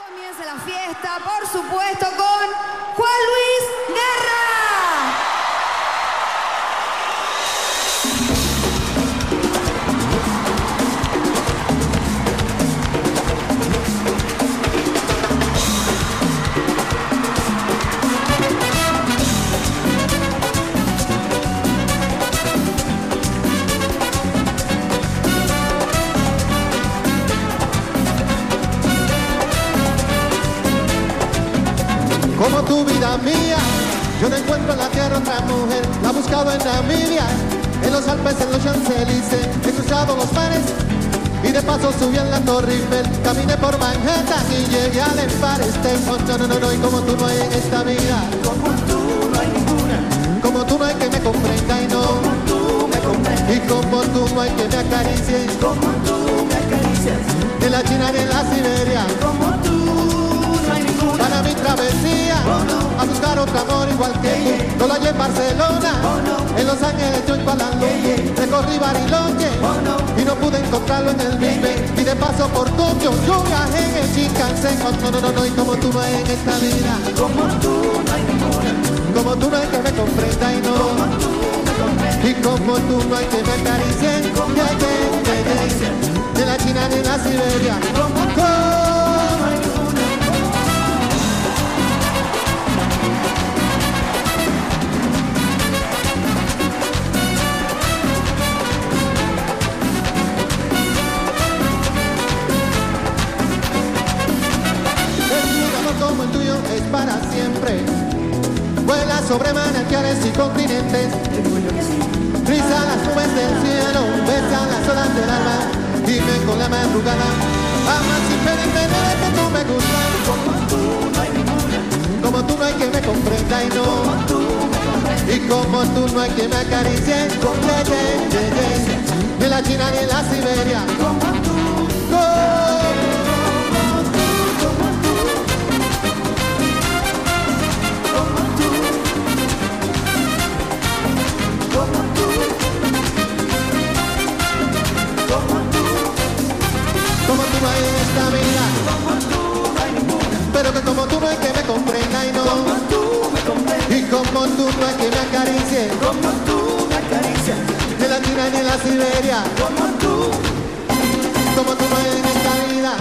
Comienza la fiesta, por supuesto, con Juan Luis Guerra. Como tu vida mía, yo no encuentro en la tierra otra mujer. La he buscado en Namibia, en los Alpes, en los Champs-Élysées. He cruzado los mares y de paso subí en la Torre Eiffel. Caminé por Manhattan y llegué al Empire State. No, y como tú no hay en esta vida. Como tú no hay ninguna. Como tú no hay que me comprenda y no. Como tú me comprendes. Y como tú no hay que me acaricie. Como tú me acaricias. Ni en la China ni en la Siberia. Como tú no hay ninguna. Para mi travesía, a buscar otro amor igual que tú. No lo hallé en Barcelona, en Los Ángeles yo en Kuala Lumpur. Recorrí Bariloche y no pude encontrarlo en el Big. Y de paso por Tokio yo viajé en el Shinkansen. No, y como tú no hay en esta vida. Como tú no hay ninguna. Como tú no hay que me comprenda y no. Como tú me comprendes. Y como tú no hay que me acaricie. Como tú me acaricias. Ni en la China ni en la Siberia. Como tú no hay ninguna. Como el tuyo es para siempre. Vuela sobre manantiales y continentes. Risa las nubes del cielo, besa las olas del alma. Dime con la madrugada, ama sin pedirme nada que tú me gustas. Como tú no hay ninguna. Como tú no hay que me comprenda y no. Como tú me comprendes. Y como tú no hay que me acaricie. Ni en la China ni en la Siberia. Como tú. Como tú no hay en esta vida. Como tú no hay ninguna. Pero que como tú no hay que me comprenda y no. Como tú me comprendes. Y como tú no hay que me acaricie. Como tú me acaricias. Ni en la China ni en la Siberia. Como tú. Como tú no hay en esta vida.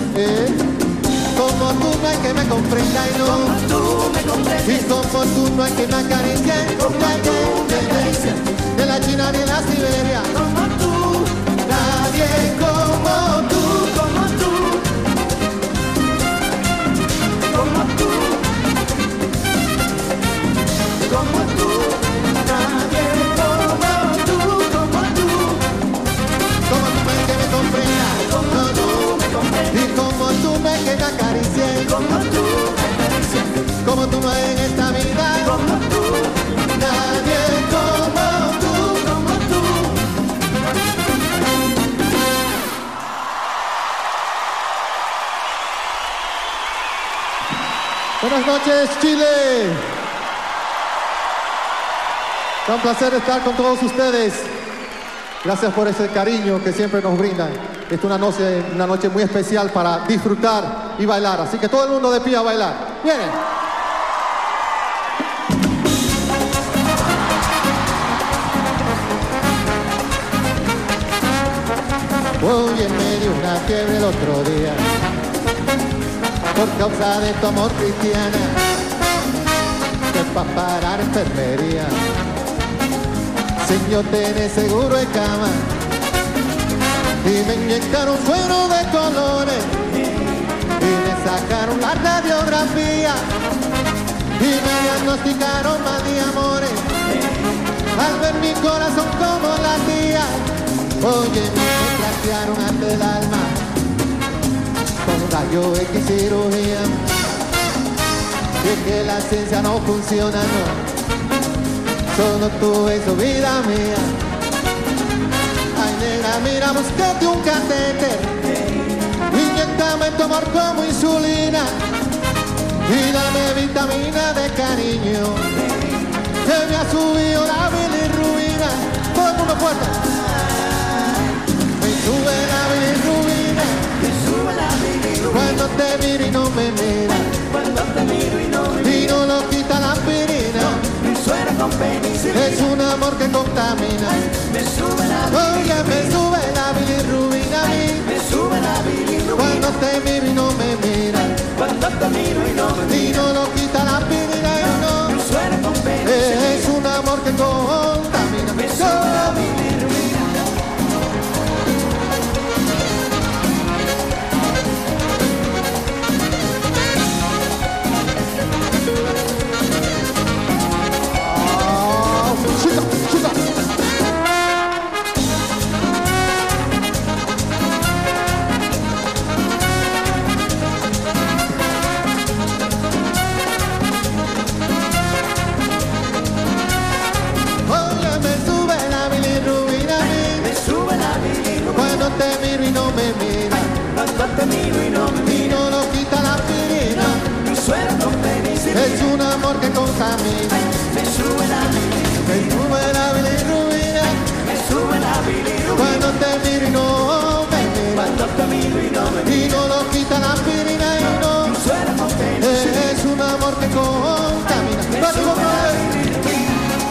Como tú no hay que me comprenda y no. Como tú me comprendes. Y como tú no hay que me acaricie. Como tú me acaricias. Ni en la China ni en la Siberia. Como tú. Nadie como tú. Como tú. Como tú. Como tú. Nadie como tú. Como tú. Como tú no hay que me comprenda. Como tú me comprendes. Y como tú no hay que me acaricie. Como tú me acaricias. Como tú no hay en esta vida. Como tú. Nadie como tú. Como tú. Buenas noches, Chile. Es un placer estar con todos ustedes. Gracias por ese cariño que siempre nos brindan. Esta es una noche muy especial para disfrutar y bailar. Así que todo el mundo de pie a bailar. ¡Vienen! Hoy me dio una fiebre el otro día por causa de tu amor cristiana, que pa' parar enfermería. Señor, tenés seguro en cama y me inyectaron suero de colores y me sacaron la radiografía y me diagnosticaron mal de amores al ver mi corazón como latía. Oye, me trastearon ante el alma con rayo X cirugía. Y es que la ciencia no funciona, no. Solo tú eso, vida mía. Ay, negra, mira, búscate un catéter. Inyectame tu amor como insulina. Y dame vitamina de cariño. Que me ha subido la bilirrubina. Todo el mundo fuerte. Me sube la bilirrubina. Me sube la bilirrubina. Cuando te miro y no me Es un amor que contamina. Me sube la Oye, me sube la bilirrubina a mí. Me sube la bilirrubina. Cuando te miro y no me mira. Cuando te miro y no me Y mira. no lo quita la aspirina y no. Suena con pena. Es un amor que contamina. Me sube la bilirrubina. Chica, chica. Oye, me sube la bilirrubina a mí. Me sube la bilirrubina. Cuando te miro y no me mira. Cuando te miro y no me Y mira. no lo quita la aspirina. Suena con pena. Es un amor que contamina. Me sube la bilirrubina. Me sube la bilirrubina. Me sube la bilirrubina. Cuando te miro y no me mira. Cuando te miro y no me mira. Y no lo quita la aspirina y no. Suena con pena. Es un amor que contamina. Me Vamos, sube la vamos. bilirrubina.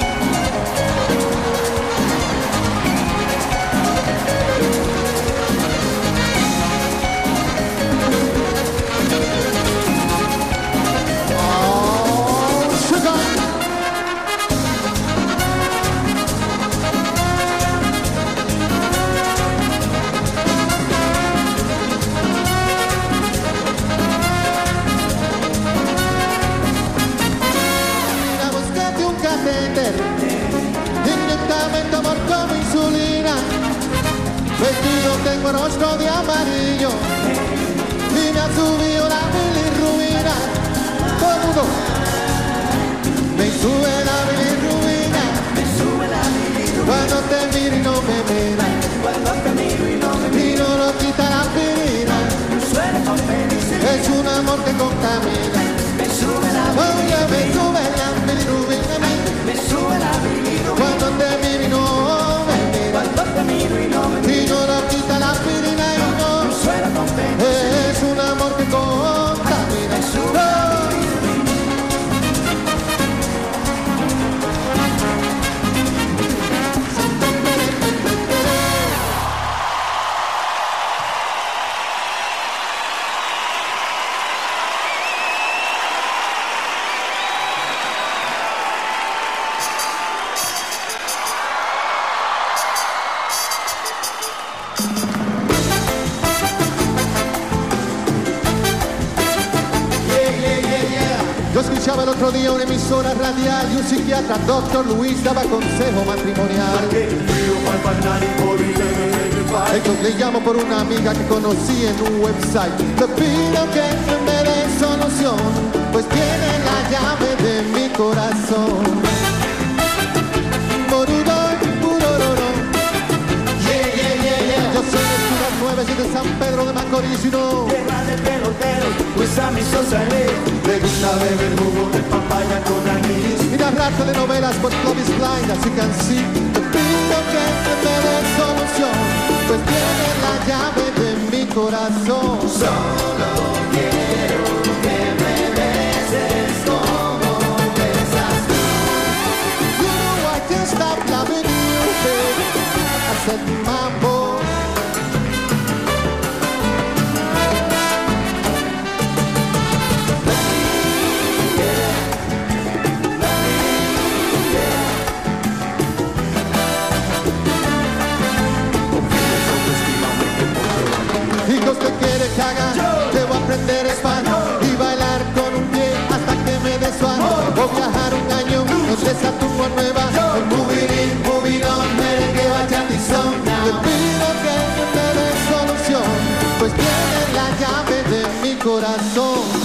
Mira, búscate un catéter, inyectame tu amor como insulina. Vestido tengo rostro de amarillo y me ha subido la bilirrubina. Todo el mundo. Me sube la bilirrubina Me sube la bilirrubina. cuando te miro y no me mira. Cuando te miro y no me Y no lo quita la aspirina. mira. Suena con pena. Es un amor que contamina. Me sube la Oye, me sube la bilirrubina a mí. Me sube la bilirrubina. Cuando te miro y no me mira. Cuando te miro y no me mira. Y no lo quita la aspirina y no. Suena con pena. Es un amor que contamina. Me sube la Yo escuchaba el otro día una emisora radial y un psiquiatra, Dr. Luis, daba consejo matrimonial. Entonces le llamo por una amiga que conocí en un website. Te pido que me des solución, pues tiene la llave de mi corazón. Morudor, murororo. Yo soy de Ciudad Nueva, soy de San Pedro de Macorís y no. tierra de peloteros, pues a mi sosa le gusta beber jugo de papaya con anís. Y narrar telenovelas por Love is Blind, as you can see. Te pido que me des solución, pues tiene la llave de mi corazón. Solo quiero que me beses como besas tú. You know I can't stop loving you, baby. I said, mambo. ¿Y qué usted quiere que haga? Debo aprender español y bailar con un pie hasta que me dé su amor. O viajar un año donde Saturno a Nueva. Moving on, merengue, bachata y son. Le pido que me dé solución, pues tiene la llave de mi corazón.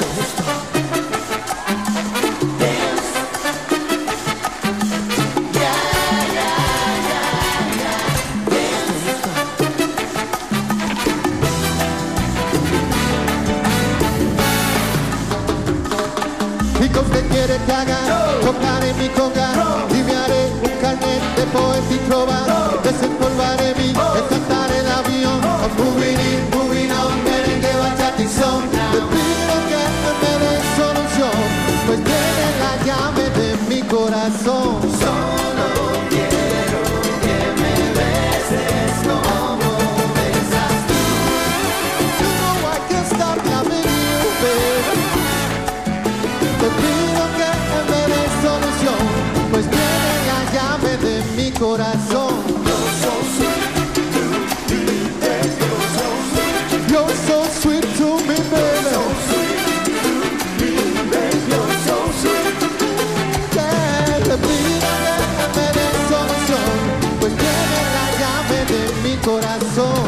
¿Y qué usted quiere que haga? Tocaré mi conga y me haré un carnet de poeta y trova. Desempolvaré mi, cantaré el avión. Moving on, merengue, bachata y son. Le pido que me dé solución, pues tiene la llave de mi corazón. corazón. You're so sweet to me, baby. Yeah, te pido que me des solución, pues tienes la llave de mi corazón.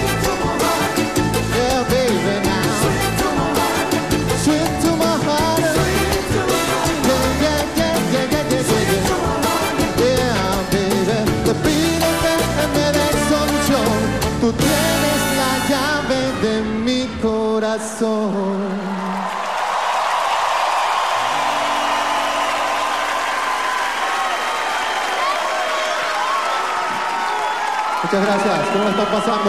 Yeah, baby, now. Sweet to my heart. Yeah, yeah, yeah, yeah, yeah, yeah, yeah. Yeah, baby, te pido que me des solución. Tú tienes la llave de mi corazón. Muchas gracias. ¿Cómo lo están pasando?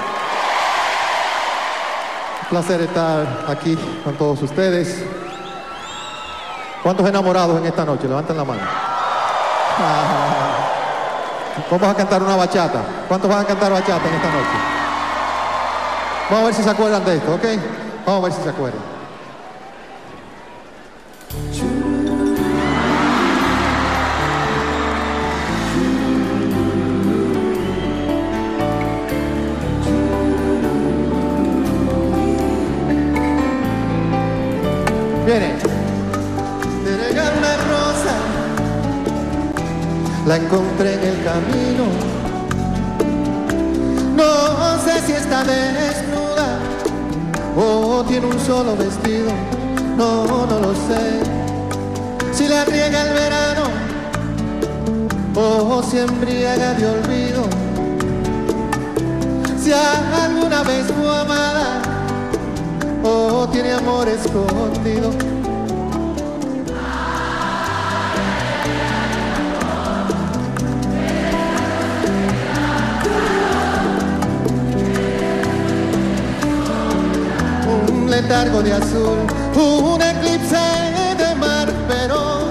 Un placer estar aquí con todos ustedes. ¿Cuántos enamorados en esta noche? Levanten la mano. Vamos a cantar una bachata. ¿Cuántos van a cantar bachata en esta noche? Vamos a ver si se acuerdan de esto, ¿ok? Vamos a ver si se acuerdan. Viene. Te regalé una rosa, la encontré en el camino. No sé si está desnuda o tiene un solo vestido. No, no lo sé. Si la riega el verano o se embriaga de olvido. Si alguna vez fue amada o tiene amor escondido. Un letargo de azul, un eclipse de mar, pero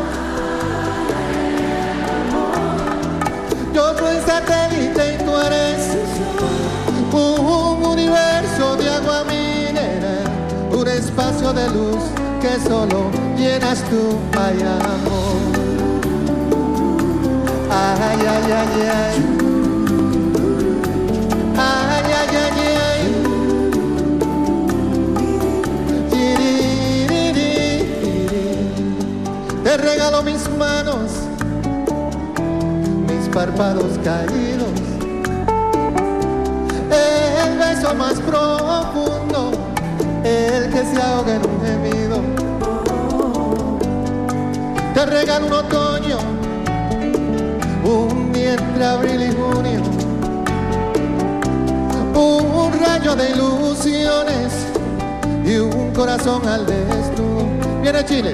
yo soy el satélite y tú eres un universo de agua mineral, un espacio de luz que solo llenas tú, ay amor. Ay, ay, ay, ay. Ay, ay, ay, ay. Te regalo mis manos, mis párpados caídos, el beso más profundo, el que se ahoga en un gemido. Te regalo un otoño, un día entre abril y junio, un rayo de ilusiones y un corazón al desnudo. Viene Chile.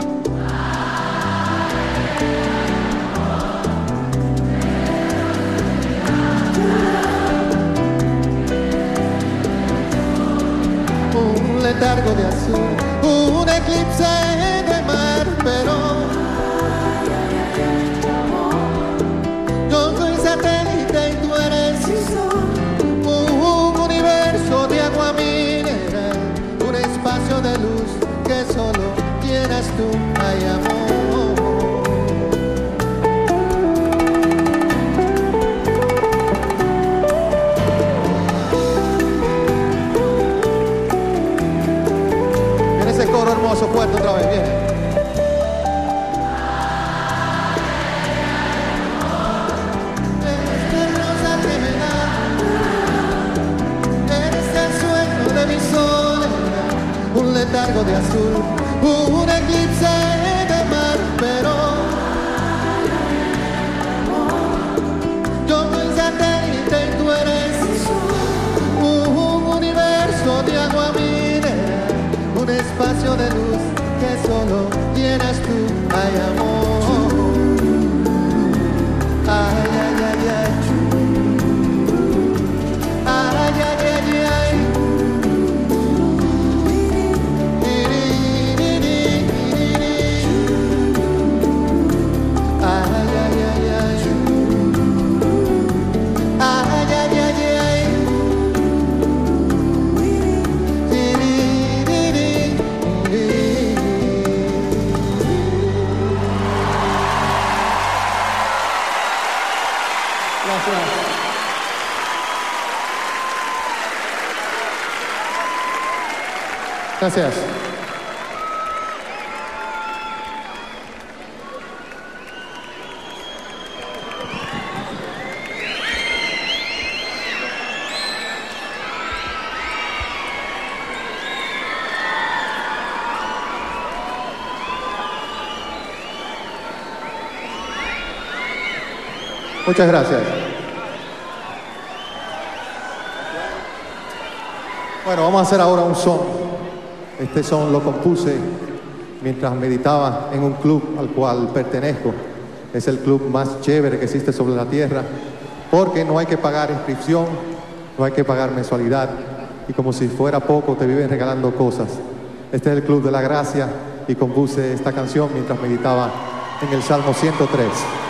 Un letargo de azul, un eclipse de mar, pero yo soy satélite y tú eres un universo de agua mineral, un espacio de luz que solo llenas tú, ay amor. Ese coro hermoso, fuerte otra vez, viene. Esta rosa que me da, eres el sueño de mi soledad, un letargo de azul, un eclipse de mar, pero yo soy satélite y tú eres un universo de agua mineral, un espacio de luz que solo llenas tú, ay amor. Ay, ay, ay, ay. Ay, ay, ay, ay. Ay, ay, ay, ay. Ay, ay, ay, ay. Gracias. Muchas gracias. Bueno, vamos a hacer ahora un son. Este son lo compuse mientras meditaba en un club al cual pertenezco. Es el club más chévere que existe sobre la tierra, porque no hay que pagar inscripción, no hay que pagar mensualidad, y como si fuera poco te viven regalando cosas. Este es el Club de la Gracia y compuse esta canción mientras meditaba en el Salmo 103.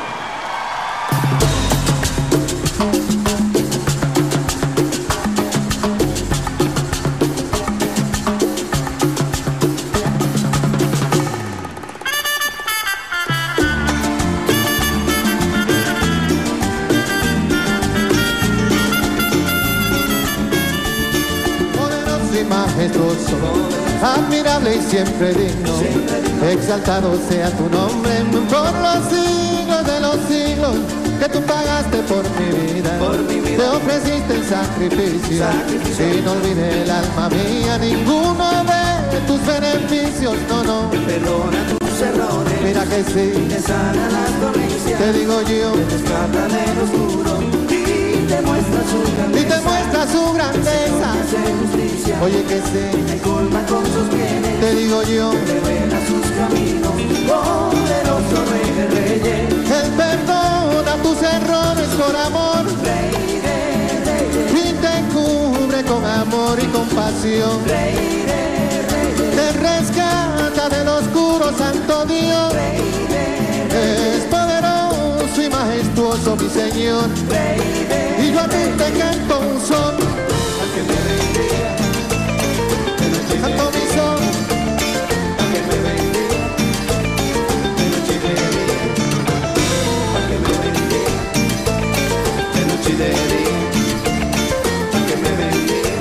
Majestuoso, admirable y siempre digno, exaltado sea tu nombre por los siglos de los siglos, que tú pagaste por mi vida, te ofreciste en sacrificio, y no olvidé el alma mía ninguno de tus beneficios, no, perdona tus errores, mira que sí, te sana las dolencias, te digo yo, te rescata del oscuro, y te muestra su grandeza, justicia, oye que sí, me colma con sus bienes, te digo yo, te revela sus caminos, poderoso Rey de Reyes, Él perdona tus errores por amor, Rey de Reyes, y te cubre con amor y compasión, Rey de Reyes, te rescata del oscuro, santo Dios, Rey de Reyes, es poderoso y majestuoso mi Señor, Rey de y yo a ti te canto un son, que me bendiga, canto mi son, que me bendiga, de noche y de día, que me bendiga, de noche y de día, que me bendiga.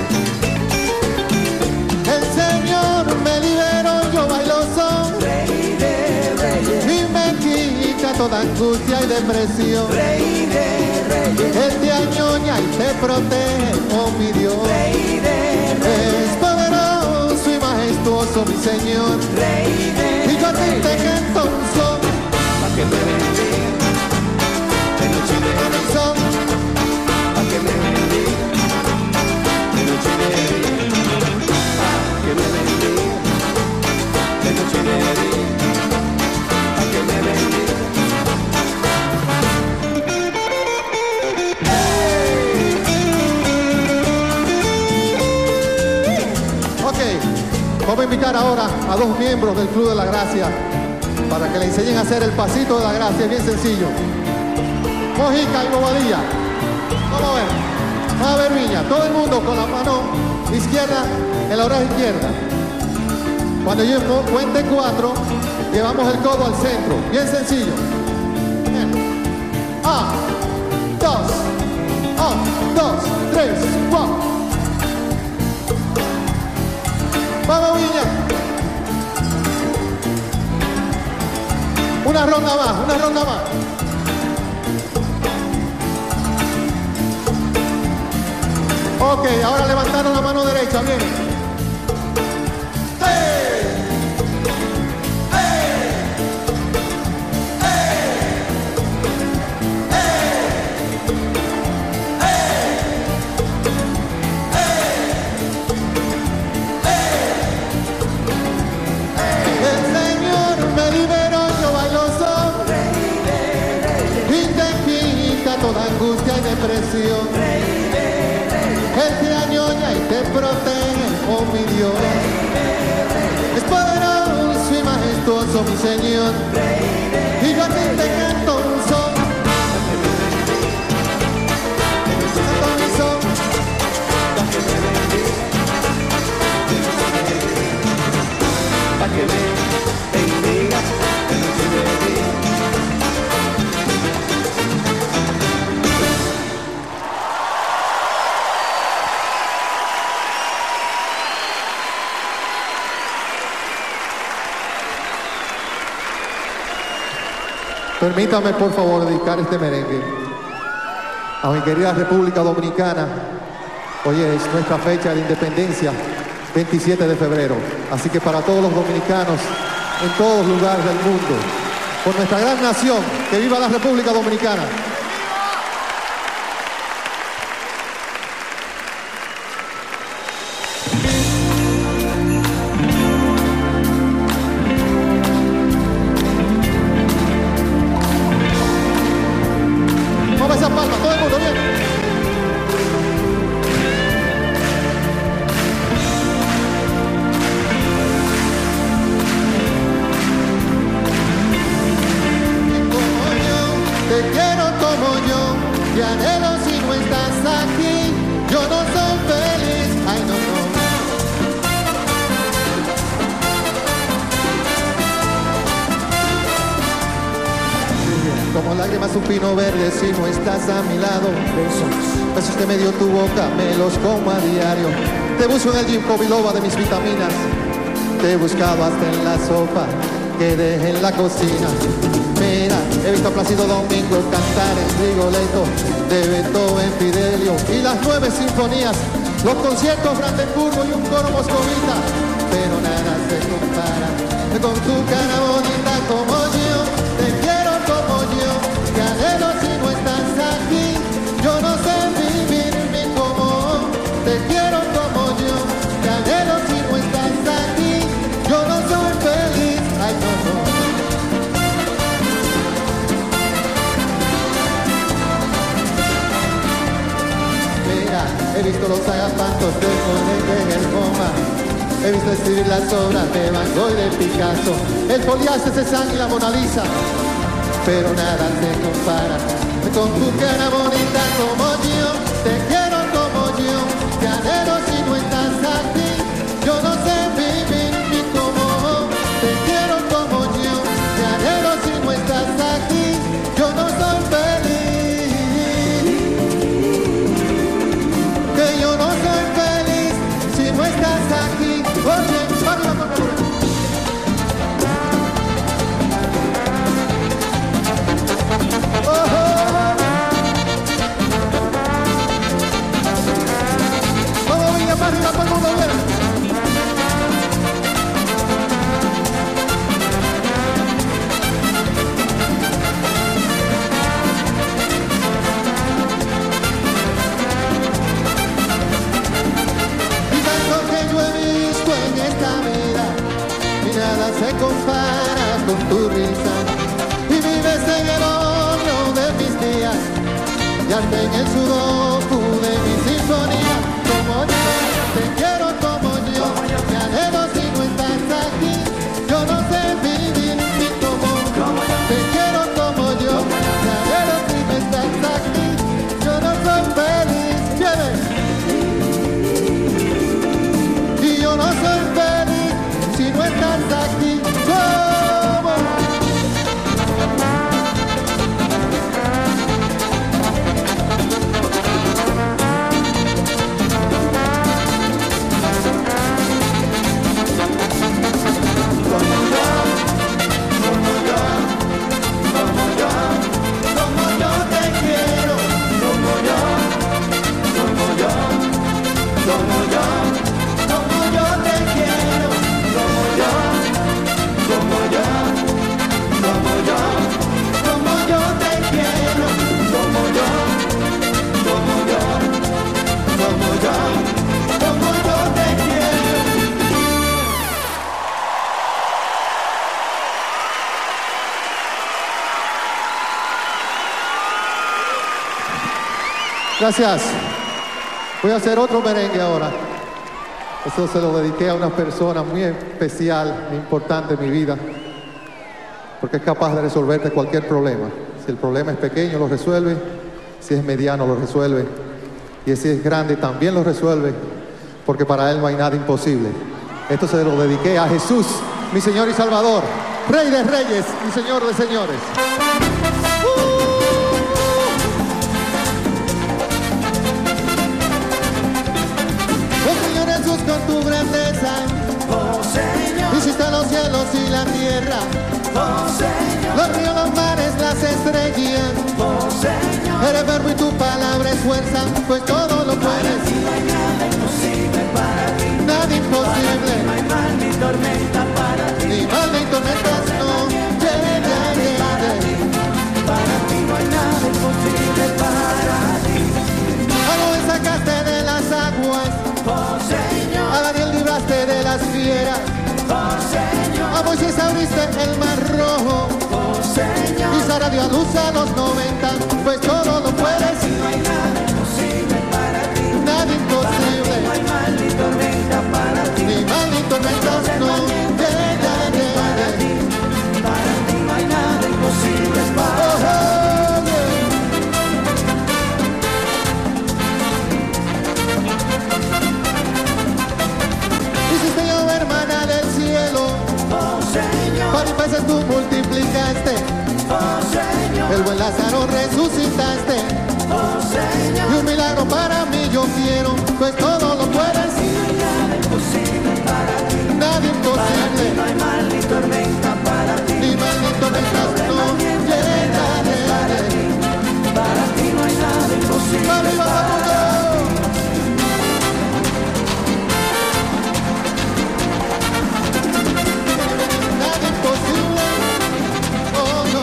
el Señor me liberó, yo bailo son, Rey de Reyes, y me quita toda angustia y depresión, Rey de Reyes, Él te añoña y te protege, oh mi Dios, Rey de Reyes, es poderoso y majestuoso mi Señor, Rey de y yo a ti te Reyes, canto un son, que me bendiga, de noche y de día, son, que me bendiga, de noche y de día, que me bendiga, de noche y de día, que me bendiga. Ok, vamos a invitar ahora a dos miembros del Club de la Gracia para que le enseñen a hacer el pasito de la gracia, es bien sencillo. Mojica y Bobadilla. Vamos a ver. Vamos a ver, Viña. Todo el mundo con la mano izquierda en la oreja izquierda. Cuando yo cuente 4, llevamos el codo al centro. Bien sencillo. Bien. 1, 2, 1, 2, 3, 4. Vamos, Viña. Una ronda más, una ronda más. Ok, ahora levantaron la mano derecha, bien. El Señor me liberó, yo bailo son, y te quita toda angustia y depresión. Él te añoña y te protege, oh mi Dios. Es poderoso y majestuoso mi Señor. Y yo a ti te canto un son. Canto mi son. Para que me bendiga, de noche y de día. Permítame, por favor, dedicar este merengue a mi querida República Dominicana. Hoy es nuestra fecha de independencia, 27 de febrero. Así que para todos los dominicanos, en todos lugares del mundo, por nuestra gran nación, que viva la República Dominicana. Como lágrimas un pino verde si no estás a mi lado. Besos que me dio tu boca, me los como a diario. Te busco en el Ginkgo biloba de mis vitaminas. Te he buscado hasta en la sopa que dejé en la cocina. Mira, he visto a Plácido Domingo cantar en Rigoletto, de Beethoven, Fidelio y las 9 sinfonías, los conciertos Brandenburgo y un coro moscovita. Pero nada se compara con tu cara bonita como yo. Te quiero como yo, te anhelo si no estás aquí. Yo no sé vivir ni cómo. Te quiero como yo, te anhelo si no estás aquí. Yo no soy feliz, ay no, no. Mira, he visto los agapantos de Monet en el MoMA. He visto escribir las obras de Van Gogh y de Picasso, el Poliaste, Cézanne y la Mona Lisa. Pero nada se compara con tu cara bonita como yo. Te quiero como yo, te anhelo si no estás aquí. Yo no sé vivir ni cómo. Te quiero como yo, te anhelo si no estás aquí. Yo no soy feliz. Que yo no soy feliz si no estás aquí. Oye, arriba con el... Arriba todo el mundo, bien. Y tanto que yo he visto en esta vida, y nada se compara con tu risa. Y vives en el horno de mis días, y arte en el sudoku de mi sinfonía. Como yo, te quiero como yo, te anhelo si no estás aquí. Yo no sé vivir ni cómo. Te quiero como yo, te anhelo si no estás aquí. Yo no soy feliz, ¿quién? Y yo no soy feliz si no estás aquí. ¿Cómo? Gracias. Voy a hacer otro merengue ahora. Esto se lo dediqué a una persona muy especial, muy importante en mi vida, porque es capaz de resolverte cualquier problema. Si el problema es pequeño, lo resuelve. Si es mediano, lo resuelve. Y si es grande, también lo resuelve, porque para Él no hay nada imposible. Esto se lo dediqué a Jesús, mi Señor y Salvador, Rey de Reyes y Señor de Señores. Con tu grandeza, Oh Señor, hiciste los cielos y la tierra, oh Señor, los ríos, los mares, las estrellas. Oh Señor, Eres verbo y tu palabra es fuerza, pues todo lo puedes. no hay nada imposible para ti. Nada imposible, No hay mal ni tormenta para ti. ni mal ni tormentas, no. Para ti no hay nada imposible para ti. A Noé sacaste de las aguas, Oh Señor, a Daniel libraste de las fieras, oh Señor, a Moisés abriste el mar rojo, oh Señor. y Sara dio a luz a los 90, pues todo lo puedes. No hay nada imposible para ti. Nada imposible, No hay mal ni tormenta para ti. ni mal ni tormentas, no. Para ti no hay nada imposible para ti. Hiciste llover maná del cielo, Oh Señor, pan y peces tú multiplicaste, oh Señor, el buen Lázaro resucitaste, oh Señor. y un milagro para mí yo quiero, pues todo lo puedes. No hay nada imposible para ti. Nada imposible, No hay mal ni tormenta para ti. ni mal ni tormentas, no. Para ti no hay nada imposible Vamos, para ti. Nada imposible, oh no.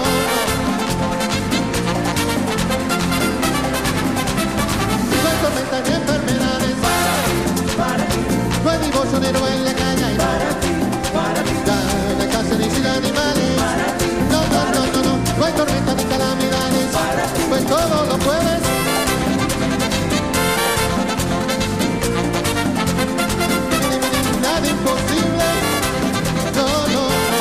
No hay tormentas ni enfermedades, Para ti, no hay divorcio ni en la calle, para ti, para ti, ya no hay cáncer ni sin animales. para ti, No, no, no, no, no, no hay tormentas ni calamidades, pues todo lo puedes. Nada imposible, no, no, no.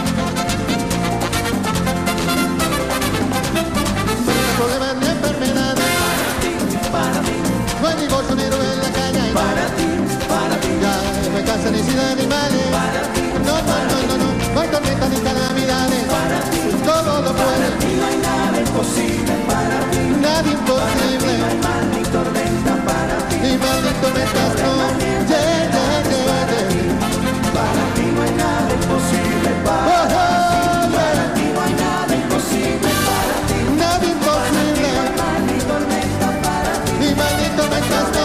No hay problemas ni enfermedades, para ti, no hay divorcio ni en la calle, para ti, para ti, ya no hay cáncer ni sin animales. para ti, No, no, no, no, no, no hay tormentas ni calamidades, para ti. todo lo puedes. Y no hay nada imposible para ti. Nada imposible, No hay mal ni tormenta para ti. ni mal ni tormentas, no. Para ti no hay nada imposible para ti. Para ti no hay nada imposible para ti. Nada imposible, Mal ni tormenta para ti. ni mal ni tormentas, no.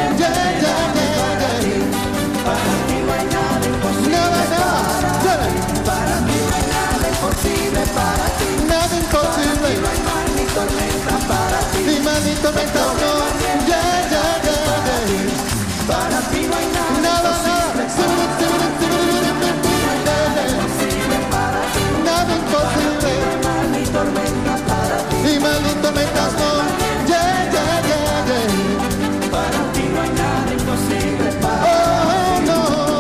Para ti no hay nada imposible. Nada, nada, Para ti no hay nada imposible para ti. nada imposible, No hay mal ni tormenta para ti. ni mal ni tormentas, no. Para ti no hay nada Nada, nada, imposible para ti. nada imposible, Mal ni tormenta para ti. ni mal ni tormentas, no. Para ti no hay nada imposible para ti. Oh, no,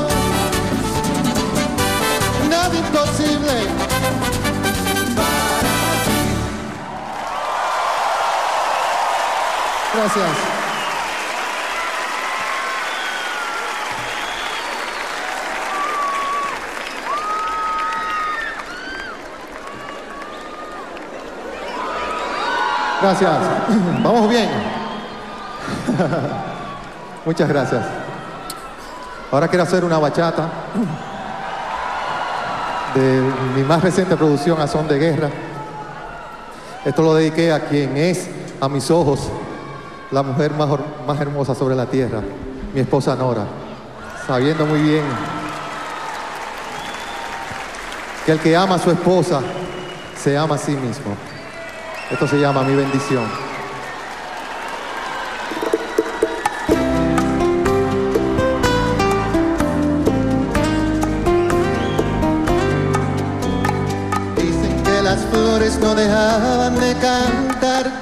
nada imposible. Gracias. Gracias. Vamos bien. Muchas gracias. Ahora quiero hacer una bachata de mi más reciente producción, A Son de Guerra. Esto lo dediqué a quien es, a mis ojos, la mujer más hermosa sobre la tierra, mi esposa Nora, sabiendo muy bien que el que ama a su esposa se ama a sí mismo. Esto se llama Mi Bendición. Dicen que las flores no dejaban de cantar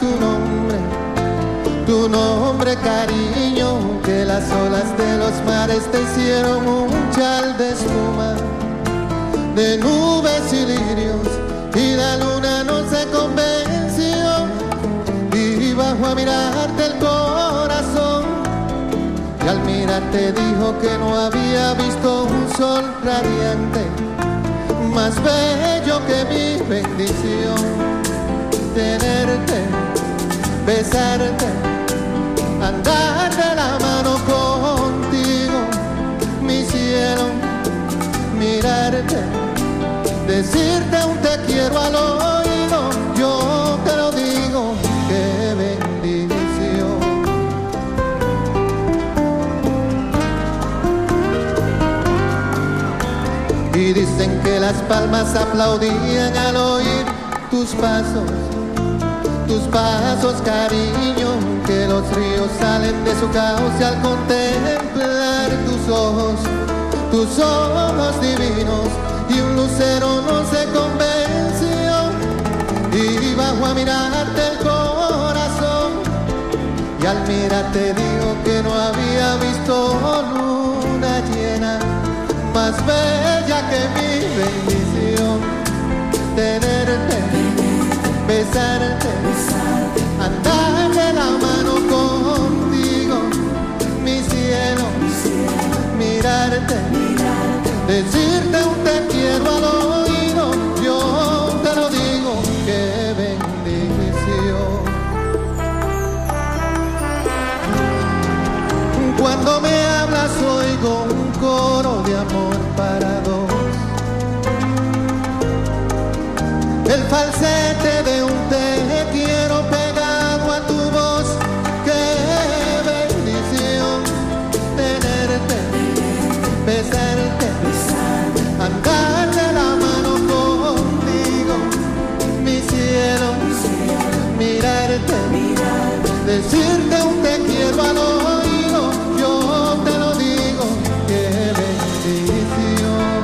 tu nombre cariño, que las olas de los mares te hicieron un chal de espuma, de nubes y lirios, y la luna no se convenció, y bajó a mirarte el corazón, y al mirarte dijo que no había visto un sol radiante, más bello que mi bendición, tenerte, besarte, andar de la mano contigo, mi cielo, mirarte, decirte un te quiero al oído, yo Y dicen que las palmas aplaudían al oír tus pasos, cariño, que los ríos salen de su cauce al contemplar tus ojos divinos, y un lucero no se convenció y bajó a mirarte el corazón, y al mirarte dijo que no había visto luna llena más bella que mi bendición. Tenerte, besarte, andar de la mano contigo, mi cielo, mirarte, decirte un te quiero al oído, yo te lo digo, qué bendición. Cuando me hablas oigo un coro de amor para dos, el falsete de un te quiero pegado a tu voz. Qué bendición tenerte, besarte, andar de la mano contigo, mi cielo, mirarte, decirte un te quiero al oído, yo te lo digo, qué bendición.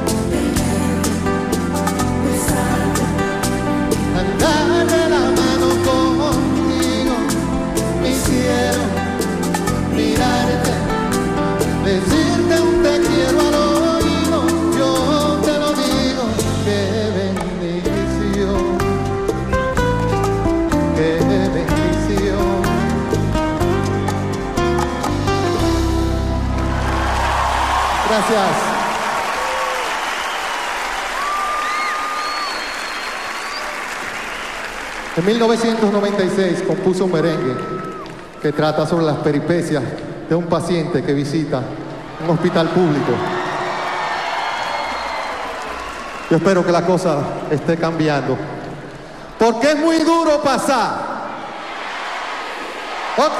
Andar de la mano contigo, mi cielo, mirarte, decirte un te quiero al oído, yo te lo digo, qué bendición, qué bendición. Gracias. En 1996 compuso un merengue que trata sobre las peripecias de un paciente que visita un hospital público. Yo espero que la cosa esté cambiando, porque es muy duro pasar. Ok.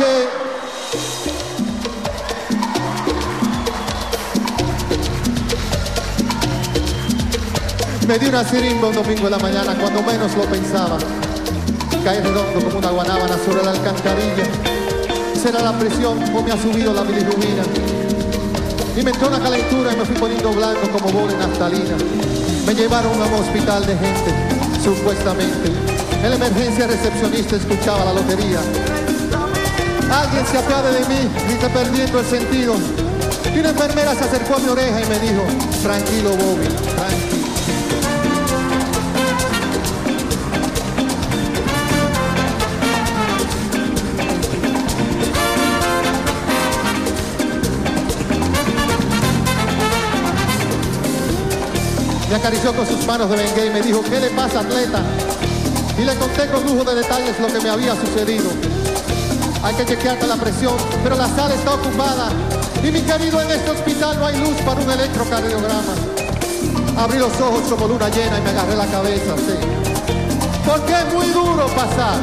Me di una sirimba un domingo en la mañana cuando menos lo pensaba. Caí redondo como una guanábana sobre la alcantarilla. Será la presión o me ha subido la bilirrubina. Y me entró una calentura y me fui poniendo blanco como bola en naftalina. Me llevaron a un hospital de gente, supuestamente. En la emergencia recepcionista escuchaba la lotería. Alguien se apiade de mí, grité perdiendo el sentido. Y una enfermera se acercó a mi oreja y me dijo: tranquilo, Bobby, tranquilo. Me acarició con sus manos de Bengay y me dijo: ¿qué le pasa, atleta? Y le conté con lujo de detalles lo que me había sucedido. Hay que chequearte la presión, pero la sala está ocupada. Y mi querido, en este hospital no hay luz para un electrocardiograma. Abrí los ojos como luna llena y me agarré la cabeza, sí. Porque es muy duro pasar.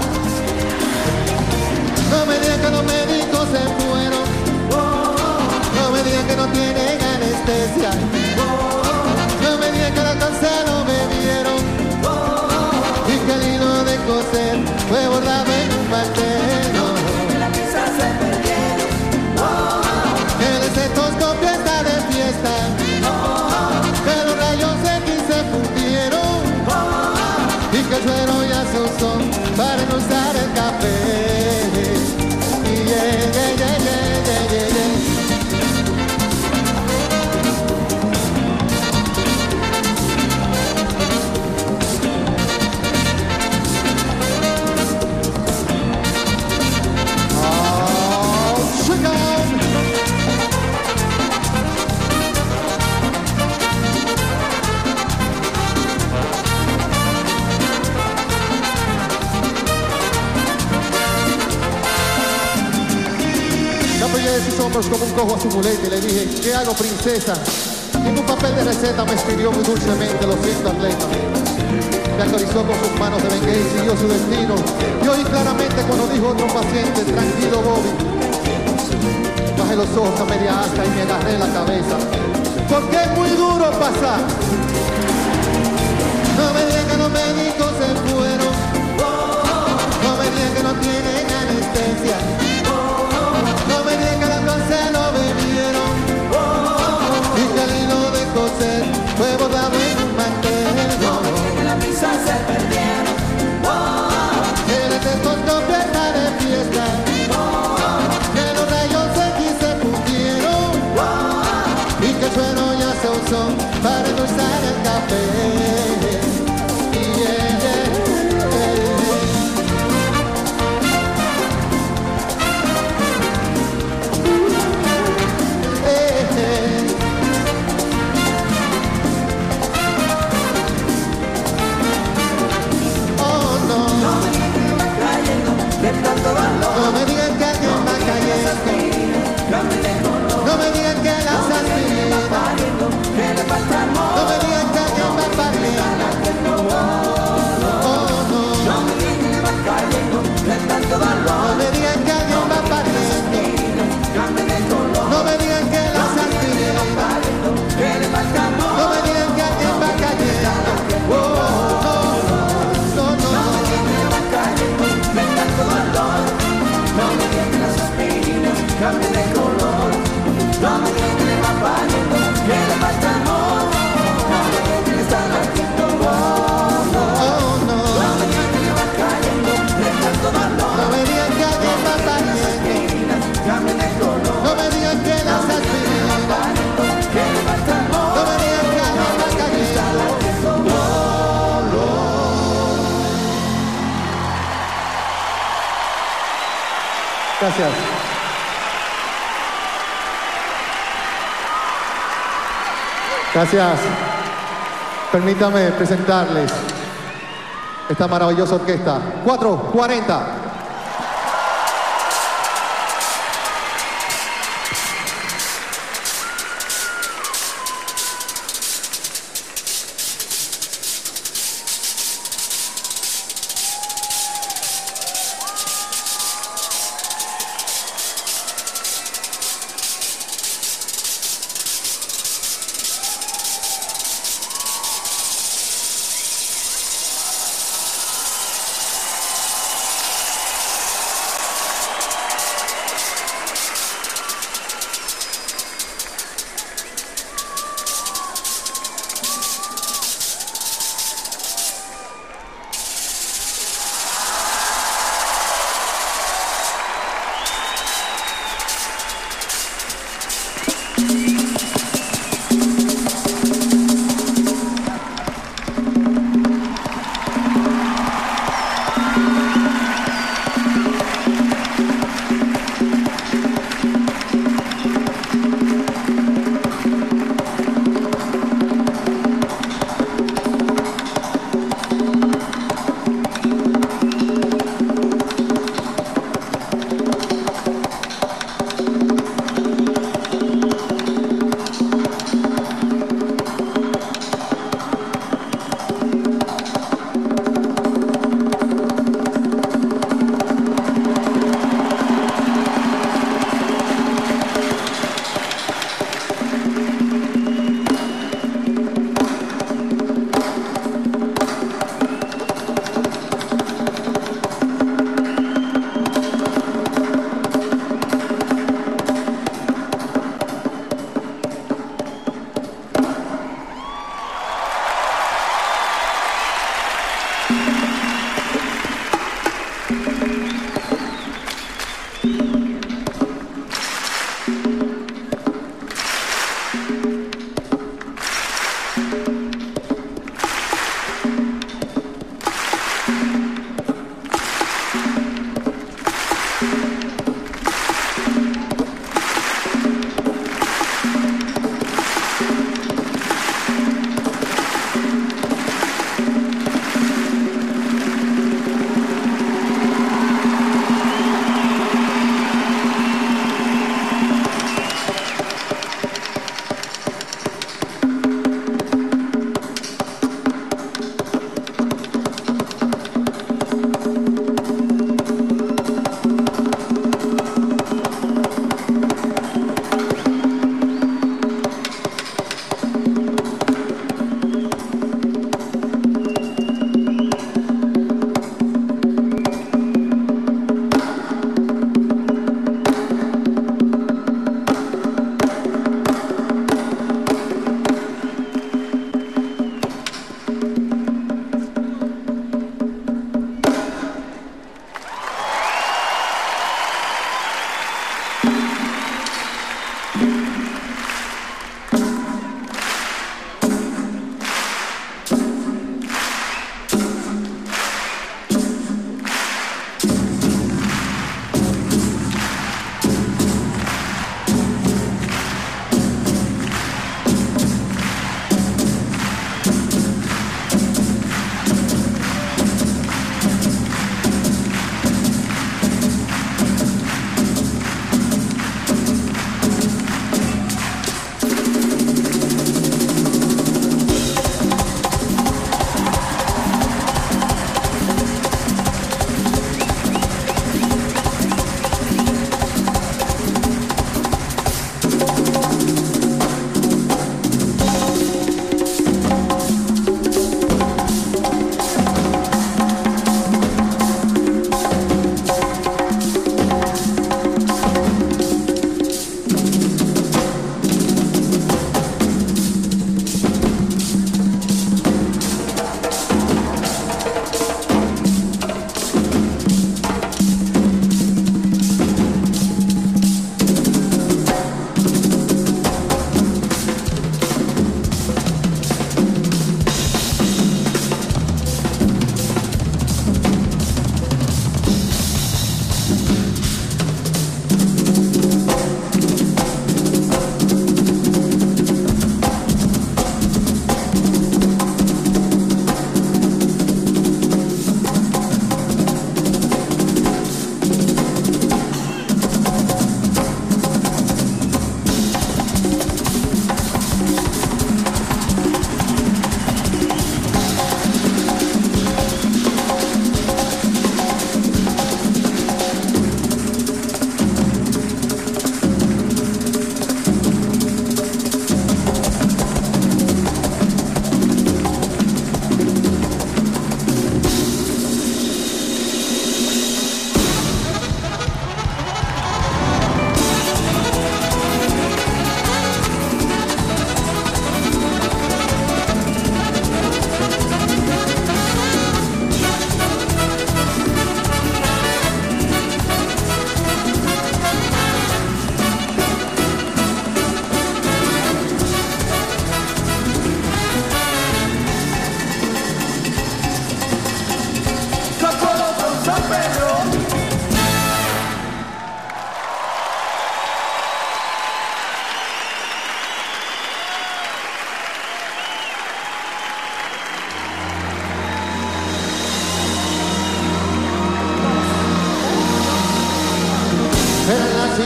No me digan que los médicos se fueron. No me digan que no tienen anestesia. No me digan que la cáncer lo bebieron y que el hilo de coser fue bordado en un pastel. Que las pizzas se perdieron, que el estetoscopio está de fiesta, que los rayos X se fundieron y que el suero ya se usó para no usar el café. De sus hombros como un cojo a su muleta y le dije: ¿qué hago, princesa? Y en un papel de receta me escribió muy dulcemente: lo siento, atleta. Me acarició con sus manos de Bengay y siguió su destino. Y oí claramente cuando dijo otro paciente: tranquilo, Bobby. Bajé los ojos a media asta y me agarré la cabeza. porque es muy duro pasar. No me digan que los médicos se fueron, no me digan que no tienen anestesia, no me digan que la se lo bebieron, y que el hilo de coser fue bordado en un mantel. No me digan que las prisas se perdieron, que el estetoscopio está de fiesta, que los rayos X se fundieron, y que el suelo ya se usó para endulzar el café. No me digan que alguien va cayendo, no me digan que las aspirinas, no me digan que alguien va pariendo, oh no, no me digan que alguien va pariendo, no me digan que las aspirinas, no me digan que alguien va cayendo, oh no, no, no, no me digan que las aspirinas cambien de color, no me digan que le va pariendo, que le falta amor, no me digan que le están haciendo bono, no me digan que le va cayendo de tanto dolor, no me digan que alguien va pariendo, cambien de color, no me digan que las aspirinas, que le falta amor, no me digan que alguien va cayendo. Gracias. Gracias. Permítame presentarles esta maravillosa orquesta. 440.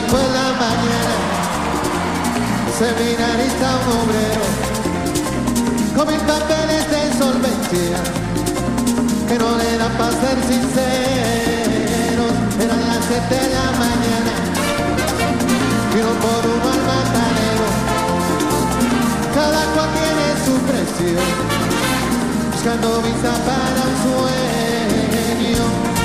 Fue la mañana, seminarista un obrero, con mil papeles de insolvencia, que no le dan para ser sinceros. Eran las 7 de la mañana, vino por uno al matadero, cada cual tiene su precio, buscando visa para un sueño.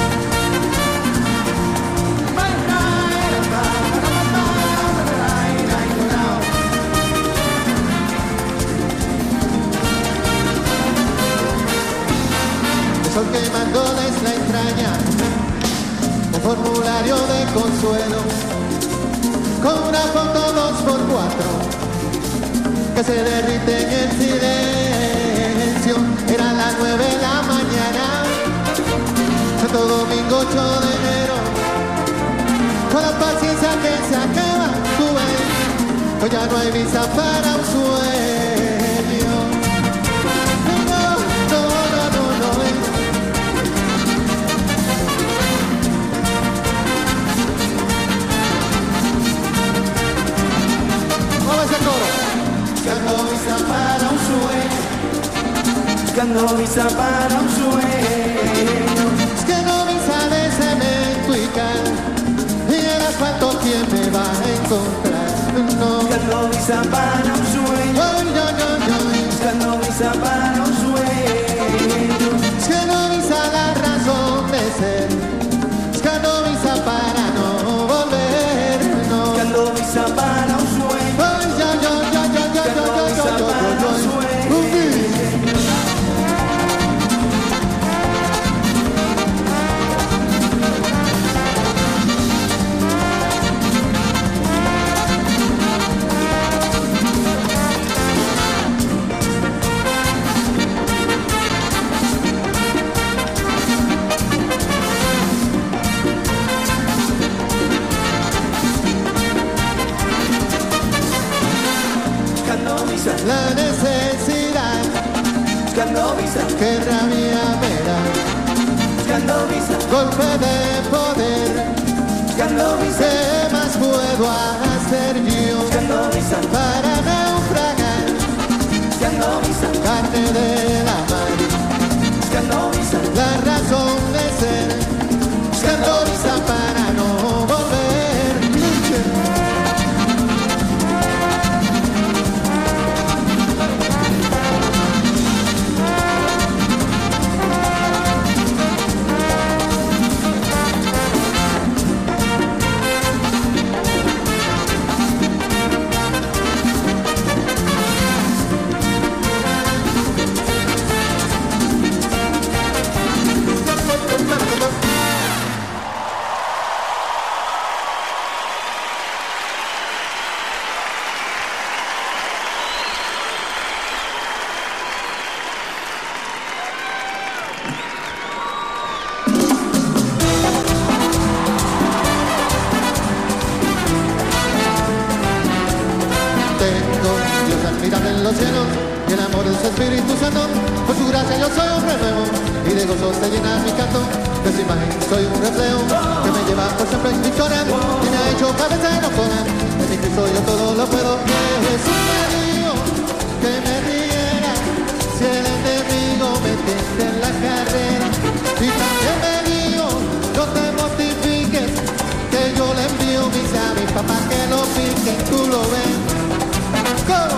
El sol quemándoles la entraña, un formulario de consuelo, con una foto 2x4 que se derrite en el silencio. Era las 9 de la mañana, Santo Domingo 8 de enero, con la paciencia que se acaba, tú ves, pues ya no hay visa para un sueño. No, no, no, no, no. Vamos ese coro. Buscando visa para un sueño, buscando visa para un sueño. Es que no visa de cemento y cal, y el asfalto quién me va a encontrar. No. Buscando visa para un sueño, Ay, ay, ay, ay. buscando visa para un sueño. Es que no visa la razón de ser, es que no visa para no volver, no. Buscando visa para un sueño. Ay, ay, ay, ay, ay, ay, ay, ay, ay, ay, ay, la necesidad, buscando visa, que rabia me da, buscando visa, golpe de poder, buscando visa, ¿qué más puedo hacer yo buscando visa, para naufragar, buscando visa, carne de la mar, buscando visa, la razón de ser, buscando visa para no volver? En los cielos y el amor de su Espíritu Santo, por su gracia yo soy hombre nuevo y de gozo se llena mi canto. De su imagen soy un reflejo que me lleva por siempre en victoria y me ha hecho cabecero con él. En mi Cristo yo todo lo puedo. Jesús me dijo que me riera si el enemigo me tiende en la carrera, y también me dijo no te mortifiques, que yo le envío mis a mi papá que lo piquen, tú lo ves. ¡Coro!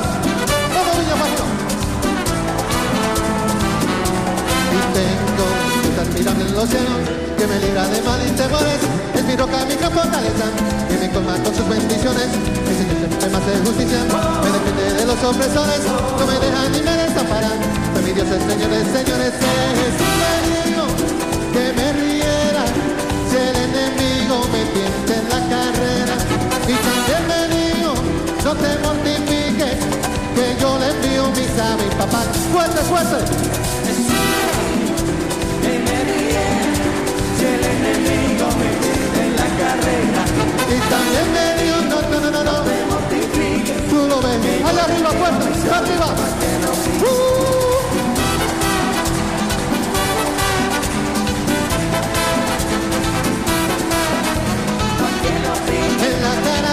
Y tengo que estar mirando en los cielos, que me libra de mal y temores. Es mi roca, mi gran fortaleza, que me colma con sus bendiciones. Mi Señor siempre me hace justicia, me defiende de los opresores, no me deja ni me desamparan. Pues mi Dios es Señor de señores. Jesús me dijo que me riera si el enemigo me tiente en la carrera, y también me dijo no te mortifiques, que yo le envío mis a mi papá. ¡Fuerte, fuerte! que me ríe, si el enemigo me tiene en la carrera, Y también me dijo, no, no, no, no, no, te mortifiques, tú lo ves, allá arriba, fuerte, arriba. En la